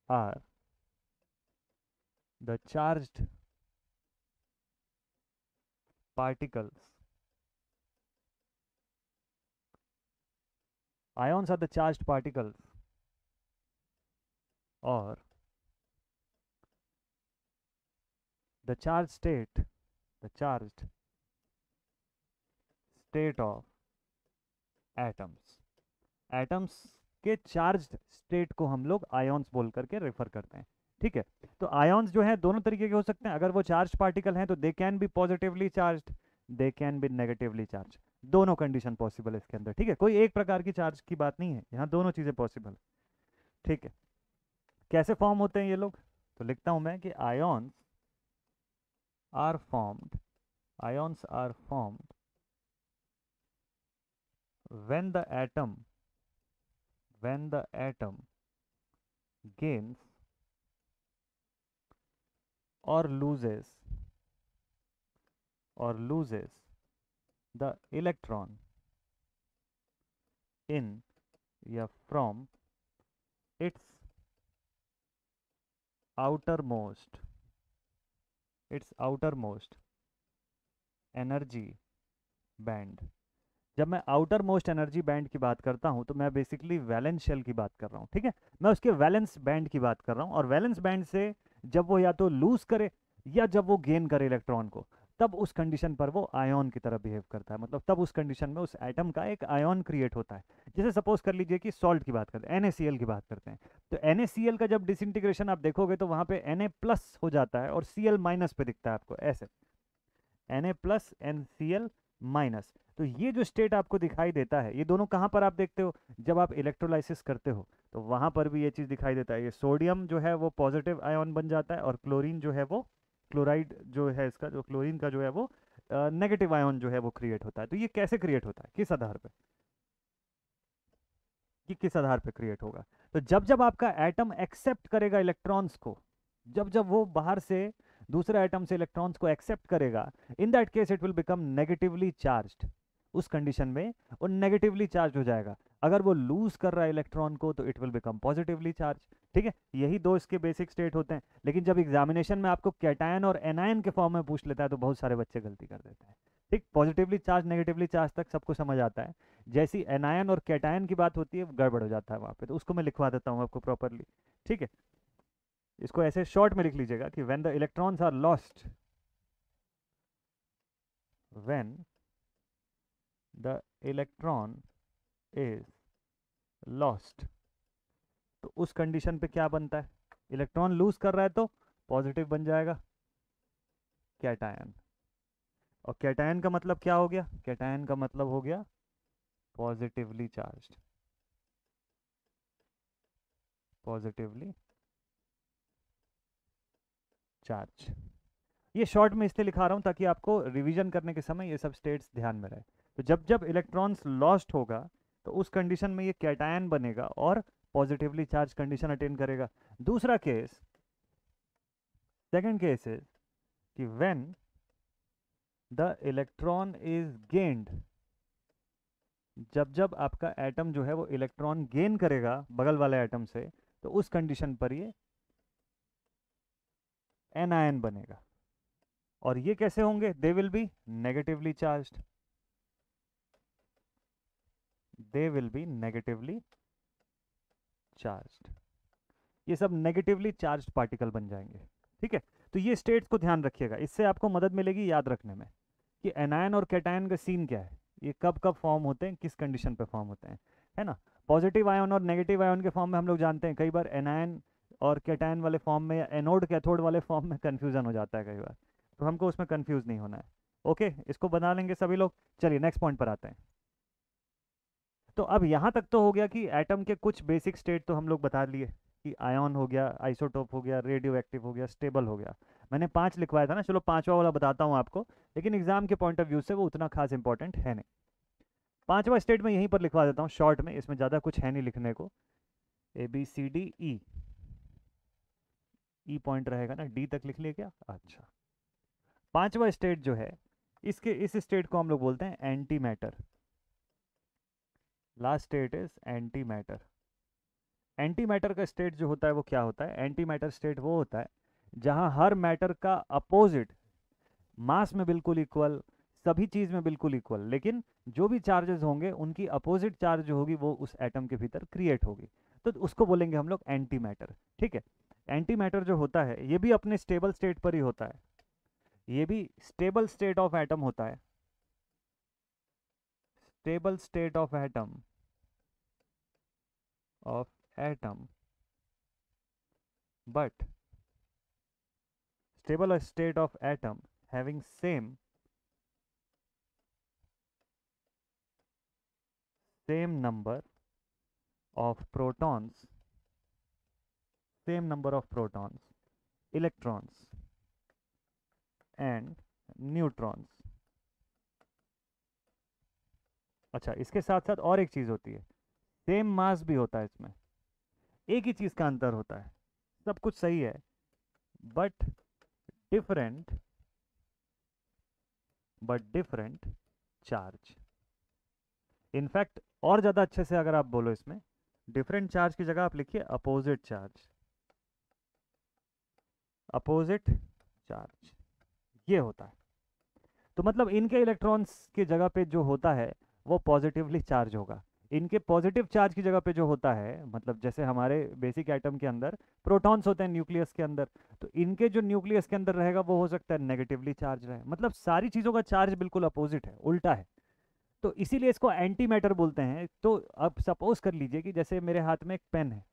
are the charged particles. Ions are the charged particles, or the charged state of atoms. Atoms के चार्ज्ड स्टेट को हम लोग आयन्स बोल करके रेफर करते हैं। ठीक है, तो आयन्स जो है दोनों तरीके के हो सकते हैं। अगर वो चार्ज पार्टिकल हैं तो they can be positively charged, they can be negatively charge. दोनों कंडीशन पॉसिबल है इसके अंदर। ठीक है, कोई एक प्रकार की चार्ज की बात नहीं है, यहाँ दोनों चीजें पॉसिबल। ठीक है, कैसे फॉर्म होते हैं ये लोग, तो लिखता हूं मैं कि ions are formed when the atom gains or loses the electron in या from its outermost energy band. जब मैं आउटर मोस्ट एनर्जी बैंड की बात करता हूं तो मैं बेसिकली वैलेंस शेल की बात कर रहा हूं। ठीक है, मैं उसके वैलेंस बैंड की बात कर रहा हूं, और वैलेंस बैंड से जब वो या तो लूज करे या जब वो गेन करे इलेक्ट्रॉन को, तब उस कंडीशन पर वो आयन की तरह बिहेव करता है। मतलब तब उस कंडीशन में उस एटम का एक आयन क्रिएट होता है। जैसे सपोज कर लीजिए कि सॉल्ट की बात करते हैं, NaCl की बात करते हैं, तो NaCl का जब डिसइंटीग्रेशन आप देखोगे तो वहां पे Na प्लस हो जाता है और Cl माइनस पे दिखता है आपको ऐसे, Na प्लस NCl माइनस। तो ये जो स्टेट आपको दिखाई देता है, ये दोनों कहाँ पर आप देखते हो, जब आप इलेक्ट्रोलाइसिस करते हो तो वहां पर भी ये चीज़ दिखाई देता है। ये सोडियम जो है वो पॉजिटिव आयन बन जाता है, और क्लोरीन जो है वो, क्लोराइड जो है इसका, जो क्लोरीन का जो है वो नेगेटिव आयन जो है वो क्रिएट होता है। तो ये कैसे क्रिएट होता है, किस आधार पर, कि किस आधार पर क्रिएट होगा, तो जब जब आपका एटम एक्सेप्ट करेगा इलेक्ट्रॉन्स को, जब जब वो बाहर से दूसरे एटम से इलेक्ट्रॉन्स को एक्सेप्ट करेगा, in that case it will become negatively charged. उस कंडीशन में वो नेगेटिवली चार्ज हो जाएगा। अगर वो लूज कर रहा है इलेक्ट्रॉन को तो it will become positively charge. ठीक है, यही दो इसके बेसिक स्टेट होते हैं। लेकिन जब एग्जामिनेशन में आपको कैटायन और एनायन के फॉर्म में पूछ लेता है तो बहुत सारे बच्चे गलती कर देते हैं। ठीक, पॉजिटिवली चार्ज नेगेटिवली चार्ज तक सबको समझ आता है, जैसी एनायन और कैटायन की बात होती है गड़बड़ हो जाता है वहां पे। तो उसको मैं लिखवा देता हूँ आपको प्रॉपरली। ठीक है, इसको ऐसे शॉर्ट में लिख लीजिएगा कि when the electrons are lost, when the electron is lost, तो उस कंडीशन पे क्या बनता है, इलेक्ट्रॉन लूज कर रहा है तो पॉजिटिव बन जाएगा कैटायन। और कैटायन का मतलब क्या हो गया, कैटायन का मतलब हो गया पॉजिटिवली चार्ज्ड, पॉजिटिवली चार्ज। ये शॉर्ट में इसलिए लिखा रहा हूं ताकि आपको रिवीजन करने के समय ये सब स्टेट्स ध्यान में रहे। तो जब जब इलेक्ट्रॉन्स लॉस्ट होगा तो उस कंडीशन में ये कैटायन बनेगा और पॉजिटिवली चार्ज कंडीशन अटेन करेगा। दूसरा केस, सेकंड केस इज कि when the electron is gained, जब जब आपका एटम जो है वो इलेक्ट्रॉन गेन करेगा बगल वाले एटम से, तो उस कंडीशन पर ये एनायन बनेगा। और ये कैसे होंगे, they will be negatively charged, they will be negatively charged. ये सब नेगेटिवली चार्ज्ड पार्टिकल बन जाएंगे। ठीक है, तो ये स्टेट्स को ध्यान रखिएगा, इससे आपको मदद मिलेगी याद रखने में कि एनायन और कैटायन का सीन क्या है, ये कब कब फॉर्म होते हैं, किस कंडीशन पे फॉर्म होते हैं, है ना। पॉजिटिव आयन और नेगेटिव आयन के फॉर्म में हम लोग जानते हैं कई बार एनायन और कैटायन वाले फॉर्म में या एनोड कैथोड वाले फॉर्म में कन्फ्यूजन हो जाता है कई बार, तो हमको उसमें कन्फ्यूज नहीं होना है। ओके, इसको बना लेंगे सभी लोग। चलिए नेक्स्ट पॉइंट पर आते हैं। तो अब यहाँ तक तो हो गया कि एटम के कुछ बेसिक स्टेट तो हम लोग बता लिए कि आयन हो गया, आइसोटोप हो गया, रेडियो एक्टिव हो गया, स्टेबल हो गया। मैंने 5 लिखवाया था ना, चलो 5वां वाला बताता हूँ आपको, लेकिन एग्जाम के पॉइंट ऑफ व्यू से वो उतना खास इंपॉर्टेंट है नहीं। 5वां स्टेट में यहीं पर लिखवा देता हूँ शॉर्ट में, इसमें ज़्यादा कुछ है नहीं लिखने को। ABCDE, ई पॉइंट रहेगा ना, डी तक लिख लिए क्या, अच्छा। 5वां स्टेट जो है, इस स्टेट को हम लोग बोलते हैं antimatter. Last state is antimatter. Antimatter का स्टेट जो होता है वो क्या होता है? एंटी मैटर स्टेट वो होता है जहां हर मैटर का अपोजिट मास में बिल्कुल इक्वल, सभी चीज में बिल्कुल इक्वल, लेकिन जो भी चार्जेस होंगे उनकी अपोजिट चार्ज जो होगी वो उस एटम के भीतर क्रिएट होगी, तो उसको बोलेंगे हम लोग एंटी मैटर। ठीक है, एंटी मैटर जो होता है ये भी अपने स्टेबल स्टेट पर ही होता है, ये भी स्टेबल स्टेट ऑफ एटम होता है, stable state of atom, but stable state of atom having same number of protons, electrons and neutrons। अच्छा, इसके साथ साथ और एक चीज होती है, सेम मास भी होता है इसमें, एक ही चीज का अंतर होता है, सब कुछ सही है बट डिफरेंट चार्ज। इनफैक्ट और ज्यादा अच्छे से अगर आप बोलो इसमें, डिफरेंट चार्ज की जगह आप लिखिए अपोजिट चार्ज, ये होता है। तो मतलब इनके इलेक्ट्रॉन्स की जगह पे जो होता है वो पॉजिटिवली चार्ज होगा, इनके पॉजिटिव चार्ज की जगह पे जो होता है, मतलब जैसे हमारे बेसिक एटम के अंदर प्रोटॉन्स होते हैं न्यूक्लियस के अंदर, तो इनके जो न्यूक्लियस के अंदर रहेगा वो हो सकता है नेगेटिवली चार्ज रहे, मतलब सारी चीज़ों का चार्ज बिल्कुल अपोजिट है, उल्टा है। तो इसीलिए इसको एंटी मैटर बोलते हैं। तो अब सपोज कर लीजिए कि जैसे मेरे हाथ में एक पेन है,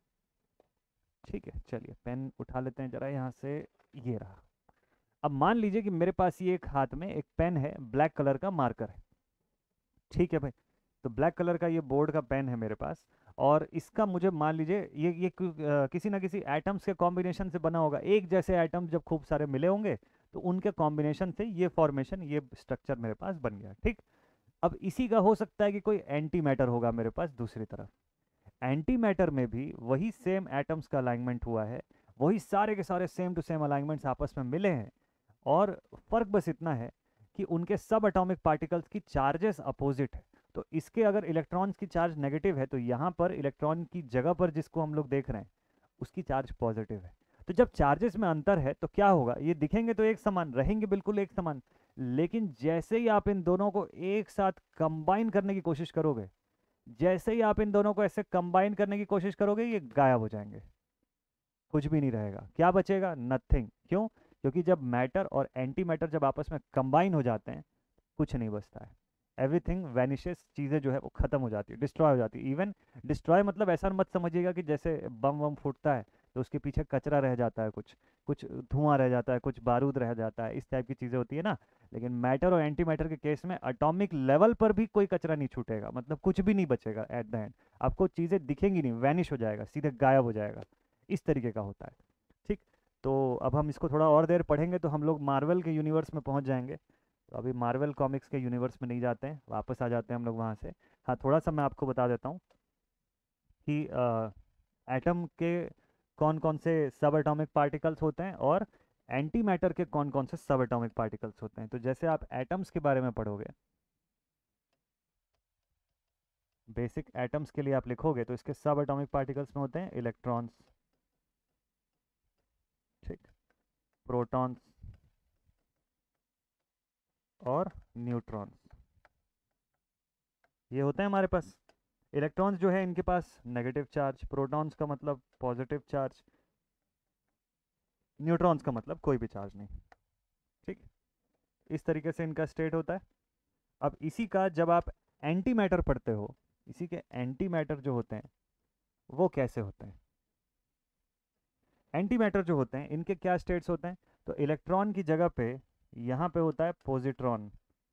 ठीक है, चलिए पेन उठा लेते हैं जरा यहाँ से, ये रहा। अब मान लीजिए कि मेरे पास ये एक हाथ में एक पेन है, ब्लैक कलर का मार्कर है, ठीक है भाई। तो ब्लैक कलर का ये बोर्ड का पेन है मेरे पास, और इसका मुझे मान लीजिए किसी ना किसी एटम्स के कॉम्बिनेशन से बना होगा, एक जैसे एटम्स जब खूब सारे मिले होंगे तो उनके कॉम्बिनेशन से ये फॉर्मेशन, ये स्ट्रक्चर मेरे पास बन गया, ठीक। अब इसी का हो सकता है कि कोई एंटी मैटर होगा मेरे पास दूसरी तरफ, एंटी मैटर में भी वही सेम एटम्स का अलाइनमेंट हुआ है, वही सारे के सारे सेम टू सेम अलाइनमेंट्स आपस में मिले हैं, और फर्क बस इतना है कि उनके सब एटॉमिक पार्टिकल्स की चार्जेस अपोजिट है। तो इसके अगर इलेक्ट्रॉन्स की चार्ज नेगेटिव है तो यहाँ पर इलेक्ट्रॉन की जगह पर जिसको हम लोग देख रहे हैं उसकी चार्ज पॉजिटिव है। तो जब चार्जेस में अंतर है तो क्या होगा, ये दिखेंगे तो एक समान रहेंगे, बिल्कुल एक समान, लेकिन जैसे ही आप इन दोनों को एक साथ कंबाइन करने की कोशिश करोगे, जैसे ही आप इन दोनों को ऐसे कंबाइन करने की कोशिश करोगे, ये गायब हो जाएंगे, कुछ भी नहीं रहेगा, क्या बचेगा, नथिंग। क्यों? क्योंकि जब मैटर और एंटी मैटर जब आपस में कंबाइन हो जाते हैं कुछ नहीं बचता है, एवरीथिंग वैनिशेस, चीज़ें जो है वो खत्म हो जाती है, डिस्ट्रॉय हो जाती है। इवन डिस्ट्रॉय मतलब ऐसा मत समझिएगा कि जैसे बम वम फूटता है तो उसके पीछे कचरा रह जाता है, कुछ कुछ धुआं रह जाता है, कुछ बारूद रह जाता है, इस टाइप की चीज़ें होती है ना। लेकिन मैटर और एंटी मैटर के केस में एटॉमिक लेवल पर भी कोई कचरा नहीं छूटेगा, मतलब कुछ भी नहीं बचेगा एट द एंड, आपको चीज़ें दिखेंगी नहीं, वैनिश हो जाएगा, सीधे गायब हो जाएगा, इस तरीके का होता है, ठीक। तो अब हम इसको थोड़ा और देर पढ़ेंगे तो हम लोग मार्वल के यूनिवर्स में पहुंच जाएंगे। तो अभी मार्वल कॉमिक्स के यूनिवर्स में नहीं जाते हैं, वापस आ जाते हैं हम लोग वहाँ से। हाँ, थोड़ा सा मैं आपको बता देता हूँ कि एटम के कौन कौन से सब एटॉमिक पार्टिकल्स होते हैं और एंटी मैटर के कौन कौन से सब एटॉमिक पार्टिकल्स होते हैं। तो जैसे आप एटम्स के बारे में पढ़ोगे, बेसिक एटम्स के लिए आप लिखोगे तो इसके सब एटॉमिक पार्टिकल्स में होते हैं इलेक्ट्रॉन्स, ठीक, प्रोटॉन्स और न्यूट्रॉन्स, ये होते हैं हमारे पास। इलेक्ट्रॉन्स जो है इनके पास नेगेटिव चार्ज, प्रोटॉन्स का मतलब पॉजिटिव चार्ज, न्यूट्रॉन्स का मतलब कोई भी चार्ज नहीं, ठीक। इस तरीके से इनका स्टेट होता है। अब इसी का जब आप एंटी मैटर पढ़ते हो, इसी के एंटी मैटर जो होते हैं वो कैसे होते हैं, एंटी मैटर जो होते हैं इनके क्या स्टेट्स होते हैं, तो इलेक्ट्रॉन की जगह पे यहाँ पे होता है positron,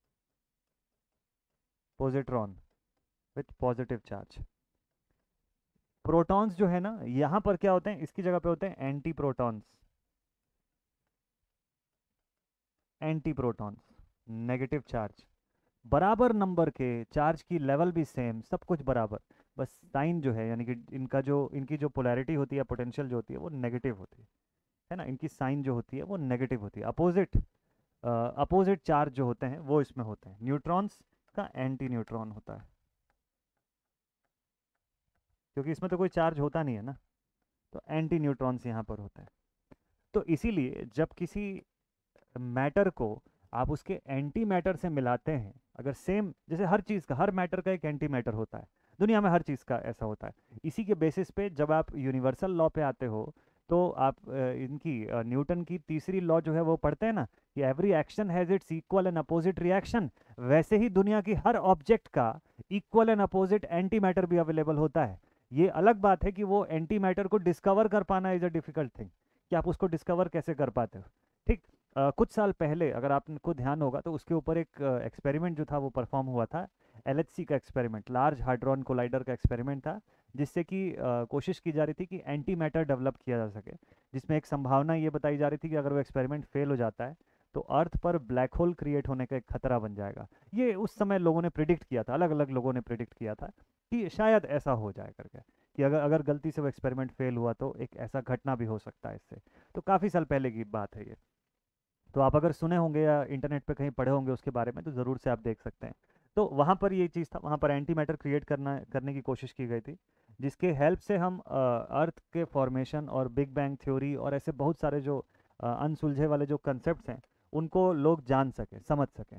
with positive charge. Protons जो है ना यहाँ पर क्या होते हैं, इसकी जगह पे होते हैं एंटी प्रोटॉन्स, नेगेटिव चार्ज, बराबर नंबर के चार्ज की लेवल भी सेम, सब कुछ बराबर, बस साइन जो है यानी कि इनकी जो पोलैरिटी होती है, पोटेंशियल जो होती है वो नेगेटिव होती है ना, इनकी साइन जो होती है वो नेगेटिव होती है, अपोजिट चार्ज जो होते हैं वो इसमें होते हैं। न्यूट्रॉन्स का एंटी न्यूट्रॉन होता है, क्योंकि इसमें तो कोई चार्ज होता नहीं है ना, तो एंटी न्यूट्रॉन्स यहाँ पर होते हैं। तो इसीलिए जब किसी मैटर को आप उसके एंटी मैटर से मिलाते हैं, अगर सेम, जैसे हर चीज़ का, हर मैटर का एक एंटी मैटर होता है, दुनिया में हर चीज़ का ऐसा होता है। इसी के बेसिस पे जब आप यूनिवर्सल लॉ पे आते हो, तो आप इनकी न्यूटन की तीसरी लॉ जो है वो पढ़ते हैं ना, कि every action has its equal and opposite reaction. वैसे ही दुनिया की हर ऑब्जेक्ट का equal and opposite antimatter भी अवेलेबल होता है। ये अलग बात है कि वो एंटी मैटर को डिस्कवर कर पाना इज अ डिफिकल्ट थिंग, कि आप उसको डिस्कवर कैसे कर पाते हो। ठीक। कुछ साल पहले अगर आपको ध्यान होगा तो उसके ऊपर एक एक्सपेरिमेंट जो था वो परफॉर्म हुआ था, LHC का एक्सपेरिमेंट, लार्ज हाड्रॉन कोलाइडर का एक्सपेरिमेंट था, जिससे कि कोशिश की जा रही थी कि एंटी मैटर डेवलप किया जा सके, जिसमें एक संभावना ये बताई जा रही थी कि अगर वो एक्सपेरिमेंट फेल हो जाता है तो अर्थ पर ब्लैक होल क्रिएट होने का एक खतरा बन जाएगा। ये उस समय लोगों ने प्रिडिक्ट किया था, अलग अलग लोगों ने प्रिडिक्ट किया था कि शायद ऐसा हो जाए करके, कि अगर अगर गलती से वो एक्सपेरिमेंट फेल हुआ तो एक ऐसा घटना भी हो सकता है इससे। तो काफ़ी साल पहले की बात है ये। तो आप अगर सुने होंगे या इंटरनेट पे कहीं पढ़े होंगे उसके बारे में, तो ज़रूर से आप देख सकते हैं। तो वहाँ पर ये चीज़ था, वहाँ पर एंटी मैटर क्रिएट करने की कोशिश की गई थी, जिसके हेल्प से हम अर्थ के फॉर्मेशन और बिग बैंग थ्योरी और ऐसे बहुत सारे जो अनसुलझे वाले जो कंसेप्ट्स हैं, उनको लोग जान सकें, समझ सकें।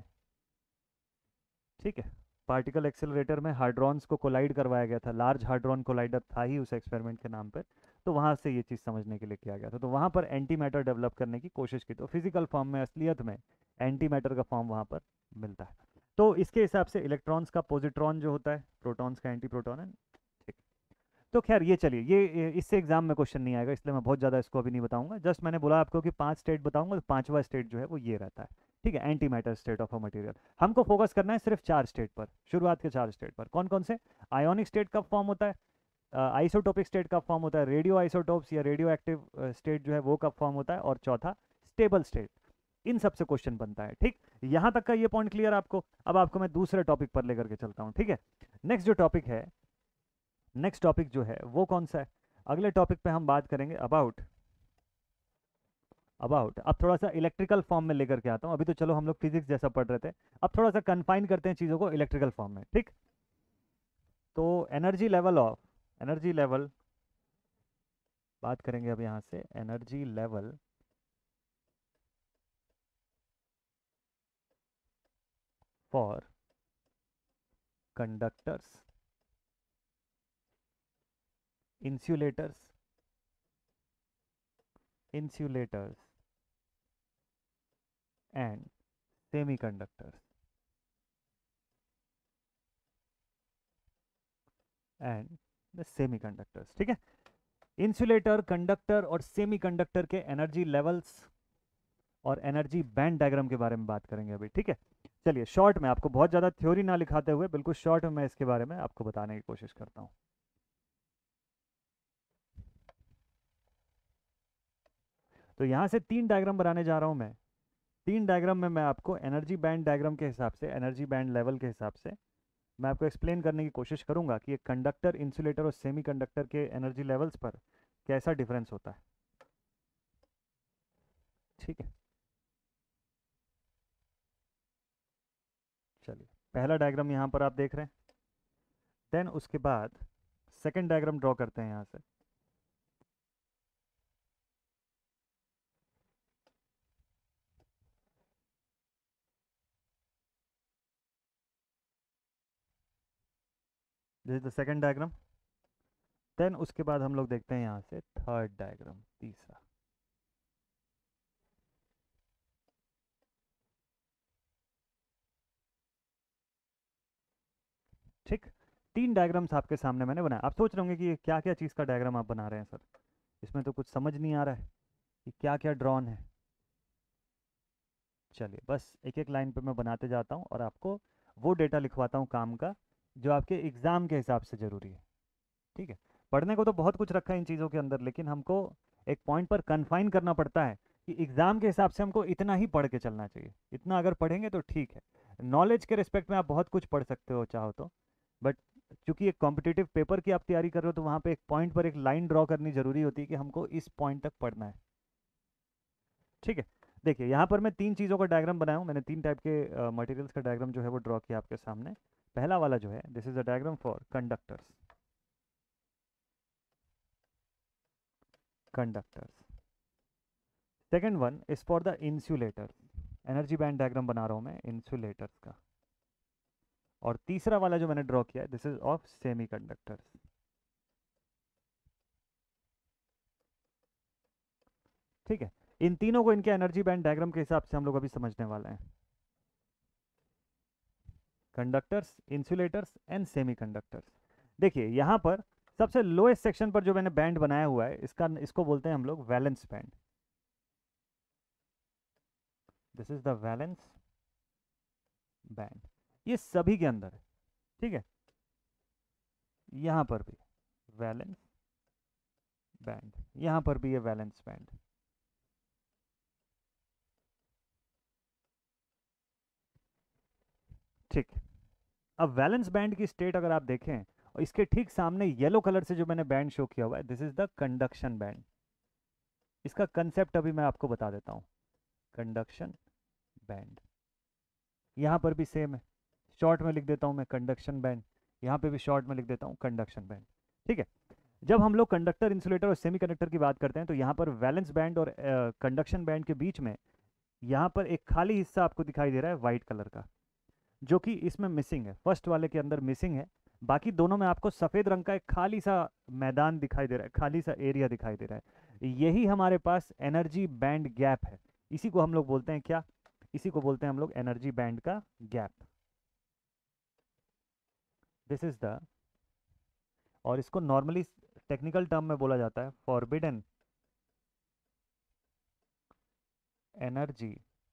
ठीक है। पार्टिकल एक्सेलरेटर में हाइड्रॉन्स को कोलाइड करवाया गया था, लार्ज हाइड्रॉन कोलाइडर था ही उस एक्सपेरिमेंट के नाम पर। तो वहाँ से ये चीज़ समझने के लिए किया गया था, तो वहाँ पर एंटी मैटर डेवलप करने की कोशिश की, तो फिजिकल फॉर्म में, असलियत में एंटी मैटर का फॉर्म वहाँ पर मिलता है। तो इसके हिसाब से इलेक्ट्रॉन्स का पॉजिट्रॉन जो होता है, प्रोटॉन्स का एंटी प्रोटॉन है। ठीक। तो खैर ये चलिए, इससे एग्जाम में क्वेश्चन नहीं आएगा, इसलिए मैं बहुत ज़्यादा इसको अभी नहीं बताऊंगा। जस्ट मैंने बोला आपको कि 5 स्टेट बताऊंगा, तो पांचवा स्टेट जो है वो ये रहता है। ठीक है, antimatter state of a material. हमको फोकस करना है सिर्फ 4 स्टेट पर, शुरुआत के 4 स्टेट पर। कौन कौन से? आयोनिक स्टेट कब फॉर्म होता है, आइसोटोपिक स्टेट कब फॉर्म होता है, रेडियो आइसोटोप्स या रेडियो एक्टिव स्टेट जो है वो कब फॉर्म होता है, और चौथा स्टेबल स्टेट। इन सब से क्वेश्चन बनता है। ठीक, यहां तक का ये पॉइंट क्लियर आपको। अब आपको मैं दूसरे टॉपिक पर लेकर के चलता हूं। ठीक है, नेक्स्ट जो टॉपिक है, नेक्स्ट टॉपिक जो है वो कौन सा है? अगले टॉपिक पे हम बात करेंगे अबाउट अब थोड़ा सा इलेक्ट्रिकल फॉर्म में लेकर के आता हूँ। अभी तो चलो हम लोग फिजिक्स जैसा पढ़ रहे थे, अब थोड़ा सा कन्फाइन करते हैं चीज़ों को इलेक्ट्रिकल फॉर्म में। ठीक, तो एनर्जी लेवल बात करेंगे अब यहाँ से, energy level for conductors, insulators and semiconductors and the semiconductors. ठीक है, इंसुलेटर, कंडक्टर और सेमीकंडक्टर के एनर्जी लेवल्स और एनर्जी बैंड डायग्राम के बारे में बात करेंगे अभी। ठीक है, चलिए शॉर्ट में, आपको बहुत ज़्यादा थ्योरी ना लिखाते हुए बिल्कुल शॉर्ट में मैं इसके बारे में आपको बताने की कोशिश करता हूँ। तो यहाँ से 3 डायग्राम बनाने जा रहा हूँ मैं। 3 डायग्राम में मैं आपको एनर्जी बैंड डायग्राम के हिसाब से, एनर्जी बैंड लेवल के हिसाब से मैं आपको एक्सप्लेन करने की कोशिश करूंगा कि एक कंडक्टर, इंसुलेटर और सेमीकंडक्टर के एनर्जी लेवल्स पर कैसा डिफरेंस होता है। ठीक है, चलिए पहला डायग्राम यहाँ पर आप देख रहे हैं। देन उसके बाद सेकंड डायग्राम ड्रॉ करते हैं यहाँ से। This is the second diagram. Then उसके बाद हम लोग देखते हैं यहाँ से थर्ड डायग्राम, तीसरा। ठीक, 3 डायग्राम्स आपके सामने मैंने बनाया। आप सोच रहे होंगे कि ये क्या क्या चीज़ का डायग्राम आप बना रहे हैं सर, इसमें तो कुछ समझ नहीं आ रहा है कि क्या क्या ड्रॉन है। चलिए बस एक एक लाइन पे मैं बनाते जाता हूँ और आपको वो डेटा लिखवाता हूँ काम का, जो आपके एग्ज़ाम के हिसाब से ज़रूरी है। ठीक है, पढ़ने को तो बहुत कुछ रखा है इन चीज़ों के अंदर, लेकिन हमको एक पॉइंट पर कन्फाइन करना पड़ता है कि एग्ज़ाम के हिसाब से हमको इतना ही पढ़ के चलना चाहिए। इतना अगर पढ़ेंगे तो ठीक है। नॉलेज के रिस्पेक्ट में आप बहुत कुछ पढ़ सकते हो चाहो तो, बट चूंकि एक कॉम्पिटिटिव पेपर की आप तैयारी कर रहे हो, तो वहाँ पे एक पॉइंट पर एक लाइन ड्रॉ करनी ज़रूरी होती है कि हमको इस पॉइंट तक पढ़ना है। ठीक है, देखिए यहाँ पर मैं 3 चीज़ों का डायग्राम बनाया हूँ। मैंने 3 टाइप के मटेरियल्स का डायग्राम जो है वो ड्रॉ किया आपके सामने। पहला वाला जो है, this is a diagram for conductors. Conductors. Second one is for the insulators, energy band diagram बना रहा हूँ मैं इंसुलेटर्स का। और तीसरा वाला जो मैंने ड्रॉ किया है this is of semiconductors. ठीक है, इन तीनों को इनके एनर्जी बैंड डायग्राम के हिसाब से हम लोग अभी समझने वाले हैं। Conductors, insulators and semiconductors. देखिए यहाँ पर सबसे लोएस्ट सेक्शन पर जो मैंने बैंड बनाया हुआ है इसको बोलते हैं हम लोग valence band. This is the valence band, ये सभी के अंदर है। ठीक है, यहां पर भी वैलेंस बैंड, यहां पर भी ये वैलेंस बैंड। ठीक, अब वैलेंस बैंड की स्टेट अगर आप देखें और इसके ठीक सामने येलो कलर से जो मैंने बैंड शो किया हुआ है this is the conduction band. इसका कंसेप्ट अभी मैं आपको बता देता हूं। कंडक्शन बैंड यहां पर भी सेम है, शॉर्ट में लिख देता हूं मैं कंडक्शन बैंड, यहां पे भी शॉर्ट में लिख देता हूं कंडक्शन बैंड। ठीक है, जब हम लोग कंडक्टर, इंसुलेटर और सेमी कंडक्टर की बात करते हैं तो यहाँ पर वैलेंस बैंड और कंडक्शन बैंड के बीच में यहाँ पर एक खाली हिस्सा आपको दिखाई दे रहा है वाइट कलर का, जो कि इसमें मिसिंग है, फर्स्ट वाले के अंदर मिसिंग है। बाकी दोनों में आपको सफ़ेद रंग का एक खाली सा मैदान दिखाई दे रहा है, खाली सा एरिया दिखाई दे रहा है। यही हमारे पास एनर्जी बैंड गैप है। इसी को हम लोग बोलते हैं क्या, इसी को बोलते हैं हम लोग एनर्जी बैंड का गैप। दिस इज द, और इसको नॉर्मली टेक्निकल टर्म में बोला जाता है फॉरबिडन एनर्जी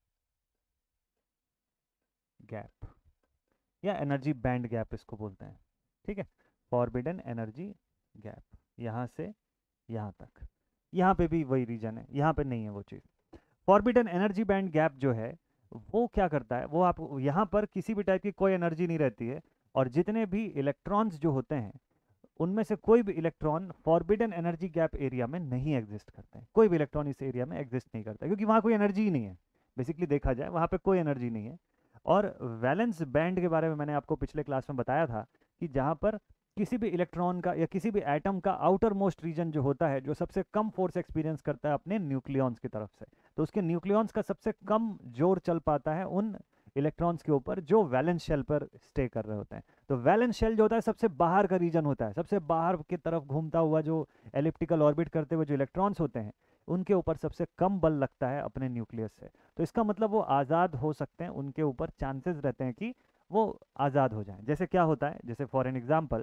गैप या एनर्जी बैंड गैप इसको बोलते हैं। ठीक है, फॉरबिडन एनर्जी गैप, यहाँ से यहाँ तक, यहाँ पे भी वही रीजन है, यहाँ पे नहीं है वो चीज़। फॉरबिडन एनर्जी बैंड गैप जो है वो क्या करता है, वो आप यहाँ पर किसी भी टाइप की कोई एनर्जी नहीं रहती है, और जितने भी इलेक्ट्रॉन्स जो होते हैं उनमें से कोई भी electron forbidden energy gap area में नहीं एग्जिस्ट करते हैं। कोई भी इलेक्ट्रॉन इस एरिया में एग्जिस्ट नहीं करता क्योंकि वहाँ कोई एनर्जी ही नहीं है। बेसिकली देखा जाए वहाँ पे कोई एनर्जी नहीं है। और वैलेंस बैंड के बारे में मैंने आपको पिछले क्लास में बताया था कि जहाँ पर किसी भी इलेक्ट्रॉन का या किसी भी एटम का आउटर मोस्ट रीजन जो होता है, जो सबसे कम फोर्स एक्सपीरियंस करता है अपने न्यूक्लियॉन्स की तरफ से, तो उसके न्यूक्लियॉन्स का सबसे कम जोर चल पाता है उन इलेक्ट्रॉन्स के ऊपर जो वैलेंस शेल पर स्टे कर रहे होते हैं। तो वैलेंस शेल जो होता है सबसे बाहर का रीजन होता है, सबसे बाहर की तरफ घूमता हुआ जो एलिप्टिकल ऑर्बिट करते हुए जो इलेक्ट्रॉन्स होते हैं उनके ऊपर सबसे कम बल लगता है अपने न्यूक्लियस से। तो इसका मतलब वो आज़ाद हो सकते हैं, उनके ऊपर चांसेस रहते हैं कि वो आज़ाद हो जाएं। जैसे क्या होता है, जैसे फॉर एन एग्जाम्पल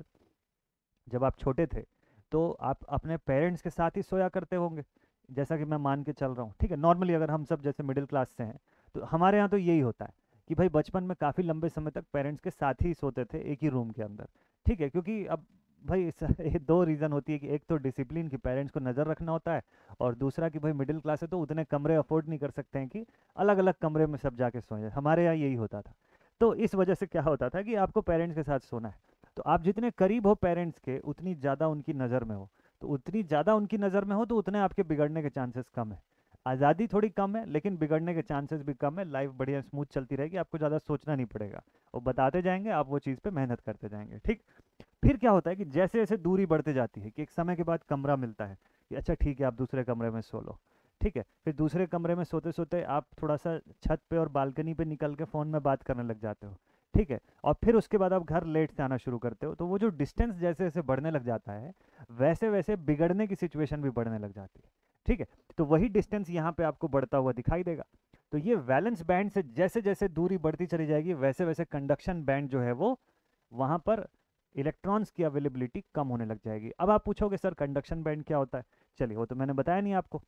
जब आप छोटे थे तो आप अपने पेरेंट्स के साथ ही सोया करते होंगे, जैसा कि मैं मान के चल रहा हूँ। ठीक है, नॉर्मली अगर हम सब जैसे मिडिल क्लास से हैं तो हमारे यहाँ तो यही होता है कि भाई बचपन में काफ़ी लंबे समय तक पेरेंट्स के साथ ही सोते थे एक ही रूम के अंदर। ठीक है, क्योंकि अब भाई ये दो रीज़न होती है कि एक तो डिसिप्लिन की पेरेंट्स को नज़र रखना होता है, और दूसरा कि भाई मिडिल क्लास है तो उतने कमरे अफोर्ड नहीं कर सकते हैं कि अलग अलग कमरे में सब जाके सोएं। हमारे यहाँ यही होता था। तो इस वजह से क्या होता था कि आपको पेरेंट्स के साथ सोना है, तो आप जितने करीब हो पेरेंट्स के उतनी ज़्यादा उनकी नज़र में हो, तो उतनी ज़्यादा उनकी नज़र में हो तो उतने आपके बिगड़ने के चांसेस कम है। आज़ादी थोड़ी कम है लेकिन बिगड़ने के चांसेस भी कम है। लाइफ बढ़िया स्मूथ चलती रहेगी, आपको ज़्यादा सोचना नहीं पड़ेगा, वो बताते जाएंगे, आप वो चीज़ पे मेहनत करते जाएंगे। ठीक, फिर क्या होता है कि जैसे जैसे दूरी बढ़ती जाती है कि एक समय के बाद कमरा मिलता है कि अच्छा ठीक है आप दूसरे कमरे में सो लो। ठीक है, फिर दूसरे कमरे में सोते सोते आप थोड़ा सा छत पे और बालकनी पे निकल के फ़ोन में बात करने लग जाते हो। ठीक है, और फिर उसके बाद आप घर लेट से आना शुरू करते हो, तो वो जो डिस्टेंस जैसे जैसे बढ़ने लग जाता है वैसे वैसे बिगड़ने की सिचुएशन भी बढ़ने लग जाती है। ठीक है, तो वही डिस्टेंस यहाँ पे आपको बढ़ता हुआ दिखाई देगा। तो ये वैलेंस बैंड से जैसे जैसे दूरी बढ़ती चली जाएगी वैसे वैसे कंडक्शन बैंड जो है वो वहाँ पर इलेक्ट्रॉन्स की अवेलेबिलिटी कम होने लग जाएगी। अब आप पूछोगे सर कंडक्शन बैंड क्या होता है, चलिए वो तो मैंने बताया नहीं आपको।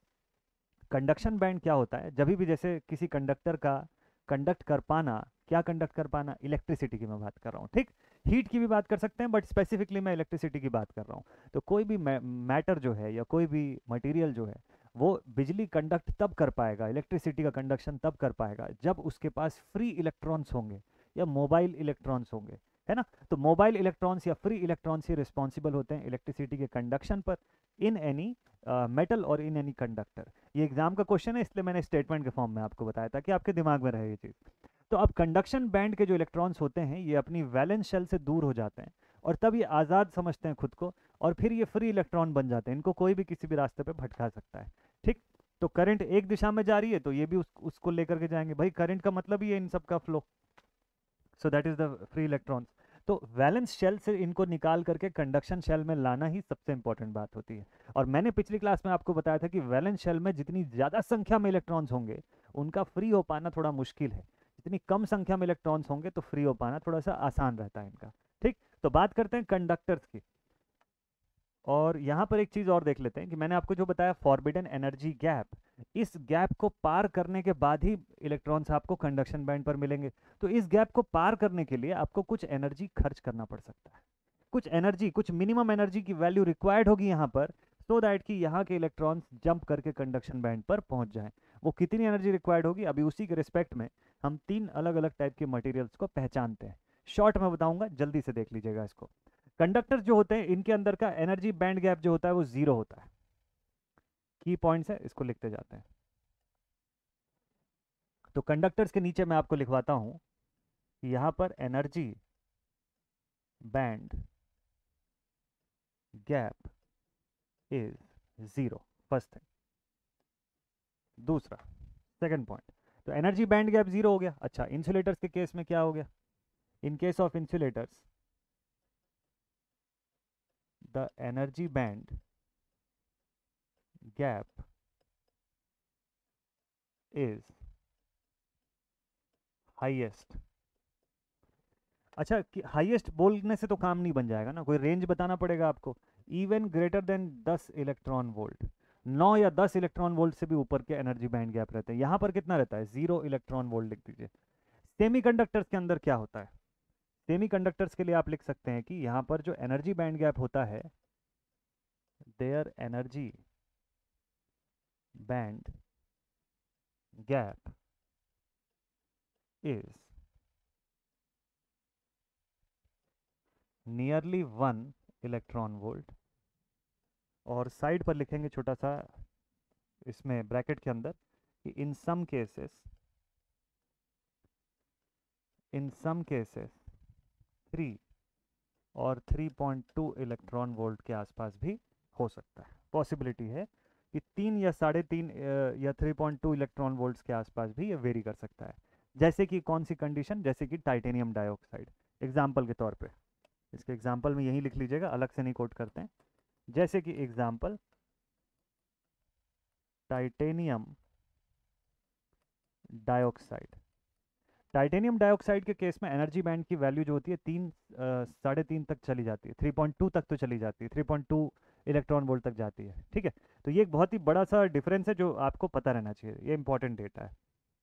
कंडक्शन बैंड क्या होता है, जब भी जैसे किसी कंडक्टर का कंडक्ट कर पाना, क्या कंडक्ट कर पाना, इलेक्ट्रिसिटी की मैं बात कर रहा हूँ। ठीक, हीट की भी बात कर सकते हैं बट स्पेसिफिकली मैं इलेक्ट्रिसिटी की बात कर रहा हूँ। तो कोई भी मैटर जो है या कोई भी मटेरियल जो है वो बिजली कंडक्ट तब कर पाएगा, इलेक्ट्रिसिटी का कंडक्शन तब कर पाएगा जब उसके पास फ्री इलेक्ट्रॉन्स होंगे या मोबाइल इलेक्ट्रॉन्स होंगे, है ना। तो मोबाइल इलेक्ट्रॉन्स या फ्री इलेक्ट्रॉन्स ही रिस्पॉन्सिबल होते हैं इलेक्ट्रिसिटी के कंडक्शन पर इन एनी मेटल और इन एनी कंडक्टर। ये एग्जाम का क्वेश्चन है इसलिए मैंने स्टेटमेंट के फॉर्म में आपको बताया था कि आपके दिमाग में रहे ये चीज़। तो अब कंडक्शन बैंड के जो इलेक्ट्रॉन्स होते हैं ये अपनी वैलेंस शेल से दूर हो जाते हैं और तब ये आज़ाद समझते हैं खुद को, और फिर ये फ्री इलेक्ट्रॉन बन जाते हैं, इनको कोई भी किसी भी रास्ते पे भटका सकता है। ठीक, तो करंट एक दिशा में जा रही है तो ये भी उसको लेकर के जाएंगे, भाई करंट का मतलब ही है इन सब का flow. So that is the free electrons. तो वैलेंस शेल से इनको निकाल करके कंडक्शन शेल में लाना ही सबसे इंपॉर्टेंट बात होती है। और मैंने पिछली क्लास में आपको बताया था कि वैलेंस शेल में जितनी ज़्यादा संख्या में इलेक्ट्रॉन्स होंगे उनका फ्री हो पाना थोड़ा मुश्किल है, जितनी कम संख्या में इलेक्ट्रॉन्स होंगे तो फ्री हो पाना थोड़ा सा आसान रहता है इनका। ठीक, तो बात करते हैं कंडक्टर्स की। और यहाँ पर एक चीज़ और देख लेते हैं कि मैंने आपको जो बताया फॉरबिडन एनर्जी गैप, इस गैप को पार करने के बाद ही इलेक्ट्रॉन्स आपको कंडक्शन बैंड पर मिलेंगे। तो इस गैप को पार करने के लिए आपको कुछ एनर्जी खर्च करना पड़ सकता है, कुछ एनर्जी, कुछ मिनिमम एनर्जी की वैल्यू रिक्वायर्ड होगी यहाँ पर, सो दैट कि यहाँ के इलेक्ट्रॉन्स जंप करके कंडक्शन बैंड पर पहुँच जाएं। वो कितनी एनर्जी रिक्वायर्ड होगी अभी उसी के रिस्पेक्ट में हम 3 अलग अलग टाइप के मटेरियल्स को पहचानते हैं। शॉर्ट में बताऊंगा, जल्दी से देख लीजिएगा इसको। कंडक्टर जो होते हैं इनके अंदर का एनर्जी बैंड गैप जो होता है वो 0 होता है। की पॉइंट्स है, इसको लिखते जाते हैं। तो कंडक्टर्स के नीचे मैं आपको लिखवाता हूं कि यहां पर energy band gap is 0, first thing. दूसरा, सेकंड पॉइंट, तो एनर्जी बैंड गैप 0 हो गया। अच्छा, इंसुलेटर्स के केस में क्या हो गया? In case of insulators the energy band gap is highest. अच्छा, कि हाईएस्ट बोलने से तो काम नहीं बन जाएगा ना, कोई रेंज बताना पड़ेगा आपको। Even greater than 10 electron volt, 9 या 10 इलेक्ट्रॉन वोल्ट से भी ऊपर के एनर्जी बैंड गैप रहते हैं। यहाँ पर कितना रहता है? 0 इलेक्ट्रॉन वोल्ट लिख दीजिए। सेमीकंडक्टर्स के अंदर क्या होता है? सेमीकंडक्टर्स के लिए आप लिख सकते हैं कि यहाँ पर जो एनर्जी बैंड गैप होता है, there energy band gap is nearly 1 electron volt. और साइड पर लिखेंगे छोटा सा इसमें ब्रैकेट के अंदर कि इन सम केसेस 3 और 3.2 इलेक्ट्रॉन वोल्ट के आसपास भी हो सकता है। पॉसिबिलिटी है कि 3 या 3.5 या 3.2 इलेक्ट्रॉन वोल्ट्स के आसपास भी ये वेरी कर सकता है। जैसे कि कौन सी कंडीशन? जैसे कि टाइटेनियम डाइऑक्साइड एग्जाम्पल के तौर पे, इसके एग्जाम्पल में यही लिख लीजिएगा, अलग से नहीं कोट करते हैं। जैसे कि example titanium dioxide. Titanium dioxide के केस में एनर्जी बैंड की वैल्यू जो होती है 3.5 तक चली जाती है, 3.2 तक तो चली जाती है, 3.2 इलेक्ट्रॉन वोल्ट तक जाती है। ठीक है, तो ये एक बहुत ही बड़ा सा डिफरेंस है जो आपको पता रहना चाहिए, ये इंपॉर्टेंट डेटा है।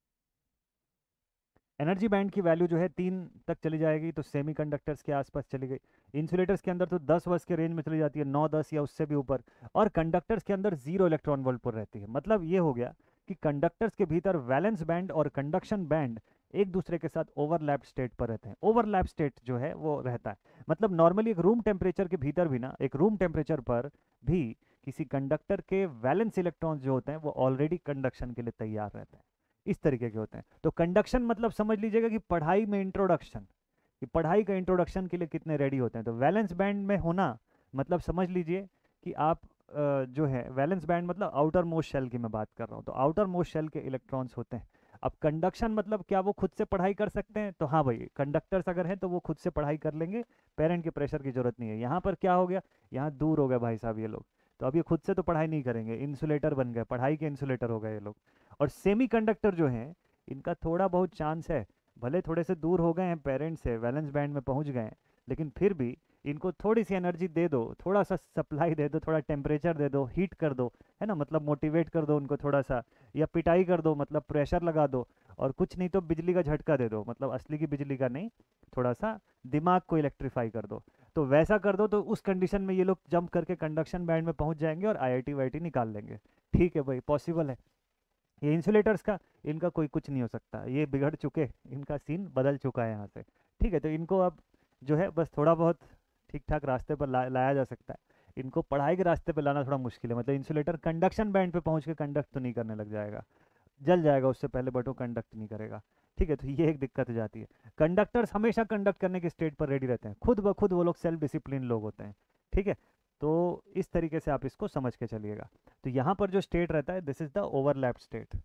एनर्जी बैंड की वैल्यू जो है 3 तक चली जाएगी तो सेमीकंडक्टर्स के आसपास चली गई। इंसुलेटर्स के अंदर तो 10 वर्ष के रेंज में चली जाती है, 9, 10 या उससे भी ऊपर। और कंडक्टर्स के अंदर 0 इलेक्ट्रॉन वोल्ट पर रहती है। मतलब ये हो गया कि कंडक्टर्स के भीतर वैलेंस बैंड और कंडक्शन बैंड एक दूसरे के साथ ओवरलैप स्टेट पर रहते हैं। ओवरलैप स्टेट जो है वो रहता है, मतलब नॉर्मली एक रूम टेम्परेचर के भीतर भी ना, एक रूम टेम्परेचर पर भी किसी कंडक्टर के वैलेंस इलेक्ट्रॉन्स जो होते हैं वो ऑलरेडी कंडक्शन के लिए तैयार रहते हैं, इस तरीके के होते हैं। तो कंडक्शन मतलब समझ लीजिएगा कि पढ़ाई में इंट्रोडक्शन, कि पढ़ाई का इंट्रोडक्शन के लिए कितने रेडी होते हैं। तो वैलेंस बैंड में होना मतलब समझ लीजिए कि आप जो है वैलेंस बैंड मतलब आउटर मोस्ट शेल की मैं बात कर रहा हूँ, तो आउटर मोस्ट शेल के इलेक्ट्रॉन्स होते हैं। अब कंडक्शन मतलब क्या वो खुद से पढ़ाई कर सकते हैं? तो हाँ भाई, कंडक्टर्स अगर हैं तो वो खुद से पढ़ाई कर लेंगे, पेरेंट के प्रेशर की जरूरत नहीं है। यहाँ पर क्या हो गया, यहाँ दूर हो गए भाई साहब ये लोग, तो अब ये खुद से तो पढ़ाई नहीं करेंगे, इंसुलेटर बन गए, पढ़ाई के इंसुलेटर हो गए ये लोग। और सेमीकंडक्टर जो हैं इनका थोड़ा बहुत चांस है, भले थोड़े से दूर हो गए हैं पेरेंट से, वैलेंस बैंड में पहुंच गए हैं, लेकिन फिर भी इनको थोड़ी सी एनर्जी दे दो, थोड़ा सा सप्लाई दे दो, थोड़ा टेम्परेचर दे दो, हीट कर दो, है ना, मतलब मोटिवेट कर दो उनको थोड़ा सा, या पिटाई कर दो, मतलब प्रेशर लगा दो, और कुछ नहीं तो बिजली का झटका दे दो, मतलब असली की बिजली का नहीं, थोड़ा सा दिमाग को इलेक्ट्रीफाई कर दो। तो वैसा कर दो तो उस कंडीशन में ये लोग जंप करके कंडक्शन बैंड में पहुंच जाएंगे और आईआईटी वाईटी निकाल लेंगे। ठीक है भाई, पॉसिबल है। ये इंसुलेटर्स का, इनका कोई कुछ नहीं हो सकता, ये बिगड़ चुके, इनका सीन बदल चुका है यहाँ से। ठीक है, तो इनको अब जो है बस थोड़ा बहुत ठीक ठाक रास्ते पर लाया जा सकता है। इनको पढ़ाई के रास्ते पर लाना थोड़ा मुश्किल है, मतलब इंसुलेटर कंडक्शन बैंड पे पहुंच के कंडक्ट तो नहीं करने लग जाएगा, जल जाएगा उससे पहले, बट वो कंडक्ट नहीं करेगा। ठीक है, तो ये एक दिक्कत हो जाती है। कंडक्टर्स हमेशा कंडक्ट करने के स्टेट पर रेडी रहते हैं, खुद ब खुद वो लोग सेल्फ डिसिप्लिन लोग होते हैं। ठीक है, तो इस तरीके से आप इसको समझ के चलिएगा। तो यहाँ पर जो स्टेट रहता है, this is the overlapped state,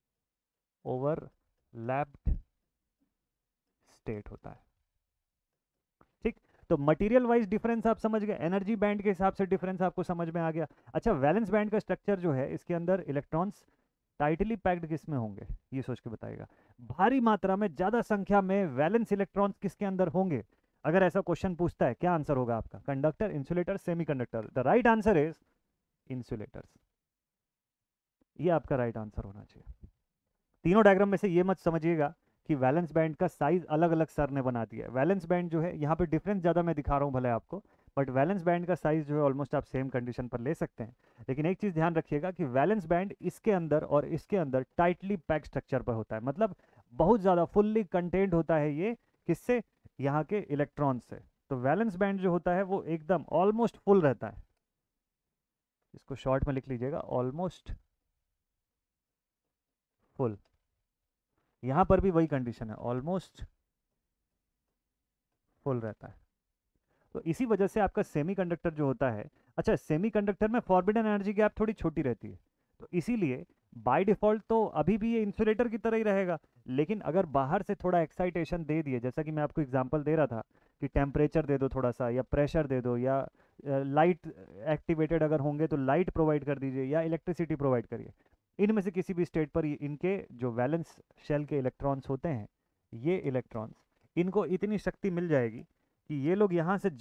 overlapped state होता है। ठीक, तो मटेरियल वाइज डिफरेंस आप समझ गए, एनर्जी बैंड के हिसाब से डिफरेंस आपको समझ में आ गया। अच्छा, वैलेंस बैंड का स्ट्रक्चर जो है, इसके अंदर इलेक्ट्रॉन्स टाइटली पैक्ड किस में होंगे, ये सोच के बताइएगा। भारी मात्रा में, ज्यादा संख्या में वैलेंस इलेक्ट्रॉन्स किसके अंदर होंगे? अगर ऐसा क्वेश्चन पूछता है, क्या आंसर होगा आपका? Conductor, insulator, semiconductor. The right answer is insulators. ये आपका राइट आंसर होना चाहिए। तीनों डायग्राम में से ये मत समझिएगा कि वैलेंस बैंड का साइज अलग अलग सर ने बना दिया है। वैलेंस बैंड जो है, यहाँ पे डिफरेंस ज़्यादा मैं दिखा रहा हूँ भले आपको, बट वैलेंस बैंड का साइज जो है ऑलमोस्ट आप सेम कंडीशन पर ले सकते हैं। लेकिन एक चीज़ ध्यान रखिएगा कि वैलेंस बैंड इसके अंदर और इसके अंदर टाइटली पैक स्ट्रक्चर पर होता है, मतलब बहुत ज़्यादा फुल्ली कंटेंट होता है ये, किससे? यहाँ के इलेक्ट्रॉन से। तो वैलेंस बैंड जो होता है वो एकदम ऑलमोस्ट फुल रहता है। इसको शॉर्ट में लिख लीजिएगा, ऑलमोस्ट फुल। यहाँ पर भी वही कंडीशन है, ऑलमोस्ट फुल रहता है। तो इसी वजह से आपका सेमीकंडक्टर जो होता है, अच्छा, सेमीकंडक्टर में फॉरबिडन एनर्जी गैप थोड़ी छोटी रहती है, तो इसीलिए बाय डिफॉल्ट तो अभी भी ये इंसुलेटर की तरह ही रहेगा। लेकिन अगर बाहर से थोड़ा एक्साइटेशन दे दिए, जैसा कि मैं आपको एग्जांपल दे रहा था कि टेम्परेचर दे दो थोड़ा सा, या प्रेशर दे दो, या लाइट एक्टिवेटेड अगर होंगे तो लाइट प्रोवाइड कर दीजिए, या इलेक्ट्रिसिटी प्रोवाइड करिए, इनमें से किसी भी स्टेट पर इनके जो वैलेंस शेल के इलेक्ट्रॉन्स होते हैं, ये इलेक्ट्रॉन्स, इनको इतनी शक्ति मिल जाएगी कि ये लोग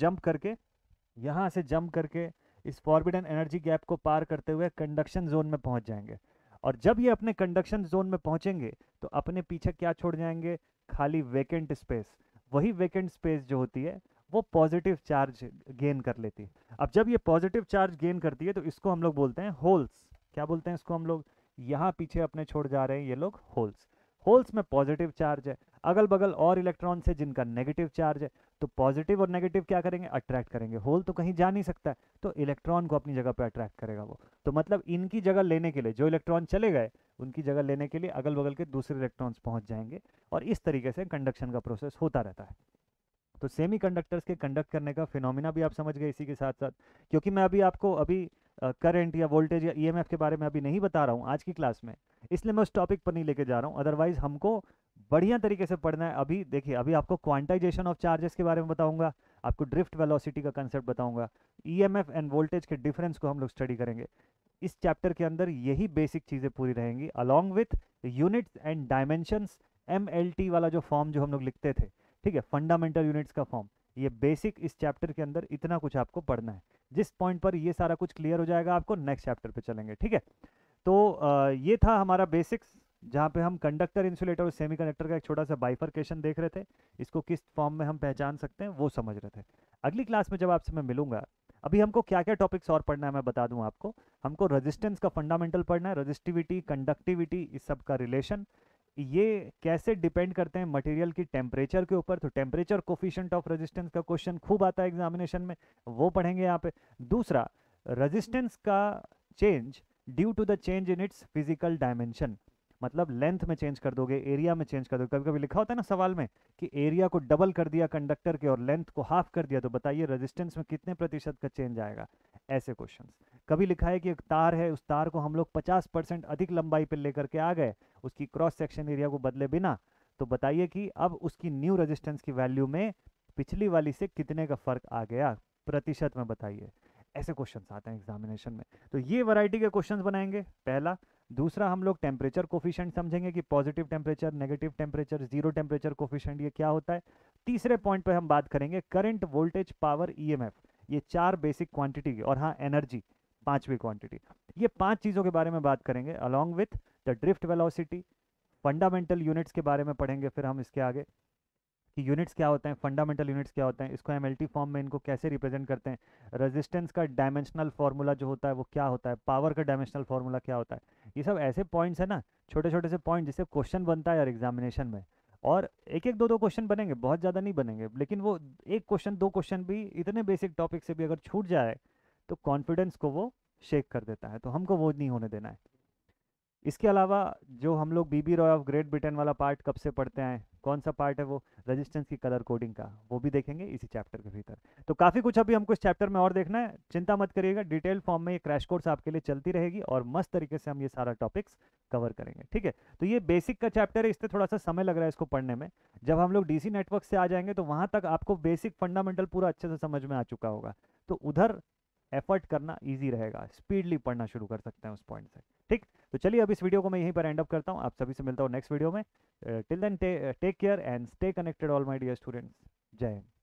यहाँ से जंप करके इस फॉरबिडन एनर्जी गैप को पार करते हुए कंडक्शन जोन में पहुंच जाएंगे। और जब ये अपने कंडक्शन जोन में पहुंचेंगे तो अपने पीछे क्या छोड़ जाएंगे? खाली वेकेंट स्पेस। वही वेकेंट स्पेस जो होती है वो पॉजिटिव चार्ज गेन कर लेती है। अब जब ये पॉजिटिव चार्ज गेन करती है तो इसको हम लोग बोलते हैं होल्स। क्या बोलते हैं इसको हम लोग? यहाँ पीछे अपने छोड़ जा रहे हैं ये लोग होल्स। होल्स में पॉजिटिव चार्ज है, अगल बगल और इलेक्ट्रॉन है जिनका नेगेटिव चार्ज है, तो पॉजिटिव और नेगेटिव क्या करेंगे? अट्रैक्ट करेंगे। होल तो कहीं जा नहीं सकता है, तो इलेक्ट्रॉन को अपनी जगह पे अट्रैक्ट करेगा वो। तो मतलब इनकी जगह लेने के लिए, जो इलेक्ट्रॉन चले गए उनकी जगह लेने के लिए अगल बगल के दूसरे इलेक्ट्रॉन्स पहुंच जाएंगे, और इस तरीके से कंडक्शन का प्रोसेस होता रहता है। तो सेमी कंडक्टर्स के कंडक्ट करने का फिनोमिना भी आप समझ गए इसी के साथ साथ। क्योंकि मैं अभी आपको करंट या वोल्टेज या ईएमएफ के बारे में अभी नहीं बता रहा हूँ आज की क्लास में, इसलिए मैं उस टॉपिक पर नहीं लेके जा रहा हूँ। अदरवाइज हमको बढ़िया तरीके से पढ़ना है। अभी देखिए, अभी आपको क्वांटाइजेशन ऑफ चार्जेस के बारे में बताऊंगा, आपको ड्रिफ्ट वेलोसिटी का कंसेप्ट बताऊंगा, ईएमएफ एंड वोल्टेज के डिफरेंस को हम लोग स्टडी करेंगे। इस चैप्टर के अंदर यही बेसिक चीज़ें पूरी रहेंगी, along with units and dimensions, MLT वाला जो फॉर्म जो हम लोग लिखते थे, ठीक है, फंडामेंटल यूनिट्स का फॉर्म। ये बेसिक इस चैप्टर के अंदर इतना कुछ आपको पढ़ना है। जिस पॉइंट पर ये सारा कुछ क्लियर हो जाएगा आपको, नेक्स्ट चैप्टर पे चलेंगे, ठीक है। तो ये था हमारा बेसिक्स, जहाँ पे हम कंडक्टर, इंसुलेटर और सेमीकंडक्टर का एक छोटा सा बाइफरकेशन देख रहे थे, इसको किस फॉर्म में हम पहचान सकते हैं वो समझ रहे थे। अगली क्लास में जब आपसे मैं मिलूंगा, अभी हमको क्या क्या टॉपिक्स और पढ़ना है मैं बता दूं आपको। हमको रेजिस्टेंस का फंडामेंटल पढ़ना है, रेजिस्टिविटी, कंडक्टिविटी, इस सब का रिलेशन, ये कैसे डिपेंड करते हैं मटेरियल की टेम्परेचर के ऊपर। तो टेम्परेचर कोफिशिएंट ऑफ रेजिस्टेंस का क्वेश्चन खूब आता है एग्जामिनेशन में, वो पढ़ेंगे यहाँ पे। दूसरा, रेजिस्टेंस का change due to the change in its physical dimension, मतलब लेंथ में चेंज कर दोगे, एरिया में चेंज कर दोगे। कभी कभी लिखा होता है ना सवाल में कि एरिया को डबल कर दिया कंडक्टर के और लेंथ को हाफ कर दिया, तो बताइए रेजिस्टेंस में कितने प्रतिशत का चेंज आएगा? ऐसे क्वेश्चंस। कभी लिखा है कि एक तार है, उस तार को हम लोग 50% अधिक लंबाई पर लेकर के आ गए, उसकी क्रॉस सेक्शन एरिया को बदले बिना, तो बताइए कि अब उसकी न्यू रेजिस्टेंस की वैल्यू में पिछली वाली से कितने का फर्क आ गया प्रतिशत में, बताइए। ऐसे क्वेश्चंस आते हैं एग्जामिनेशन में। तो ये वैरायटी के क्वेश्चंस बनाएंगे, पहला। दूसरा, हम लोग टेम्परेचर कोफिशिएंट समझेंगे कि positive temperature, negative temperature, zero temperature coefficient ये क्या होता है। तीसरे पॉइंट पे हम बात करेंगे करंट, वोल्टेज, पावर, ईएमएफ, ये चार बेसिक क्वांटिटी की, और हाँ एनर्जी पांचवी क्वांटिटी। ये पांच चीज़ों के बारे में बात करेंगे, along with the drift velocity. Fundamental units के बारे में पढ़ेंगे फिर हम इसके आगे, कि यूनिट्स क्या होते हैं, फंडामेंटल यूनिट्स क्या होते हैं, इसको एमएलटी फॉर्म में इनको कैसे रिप्रेजेंट करते हैं, रेजिस्टेंस का डायमेंशनल फार्मूला जो होता है वो क्या होता है, पावर का डायमेंशनल फार्मूला क्या होता है। ये सब ऐसे पॉइंट्स है ना, छोटे छोटे से पॉइंट जिससे क्वेश्चन बनता है यार एग्जामिनेशन में। और एक एक दो दो क्वेश्चन बनेंगे, बहुत ज़्यादा नहीं बनेंगे, लेकिन वो एक क्वेश्चन दो क्वेश्चन भी इतने बेसिक टॉपिक से भी अगर छूट जाए तो कॉन्फिडेंस को वो शेक कर देता है, तो हमको वो नहीं होने देना है। इसके अलावा जो हम लोग BB Roy of Great Britain वाला पार्ट कब से पढ़ते आए, कौन सा पार्ट है वो, रेजिस्टेंस की कलर कोडिंग का, वो भी देखेंगे इसी चैप्टर के भीतर। तो काफ़ी कुछ अभी हमको इस चैप्टर में और देखना है, चिंता मत करिएगा, डिटेल फॉर्म में ये क्रैश कोर्स आपके लिए चलती रहेगी और मस्त तरीके से हम ये सारा टॉपिक्स कवर करेंगे, ठीक है। तो ये बेसिक का चैप्टर है, इससे थोड़ा सा समय लग रहा है इसको पढ़ने में। जब हम लोग डीसी नेटवर्क से आ जाएंगे तो वहाँ तक आपको बेसिक फंडामेंटल पूरा अच्छे से समझ में आ चुका होगा, तो उधर एफर्ट करना ईजी रहेगा, स्पीडली पढ़ना शुरू कर सकते हैं उस पॉइंट से, ठीक। तो चलिए अब इस वीडियो को मैं यहीं पर एंड अप करता हूँ, आप सभी से मिलता हूँ नेक्स्ट वीडियो में। Till then take care and stay connected all my dear students. जय हिंद।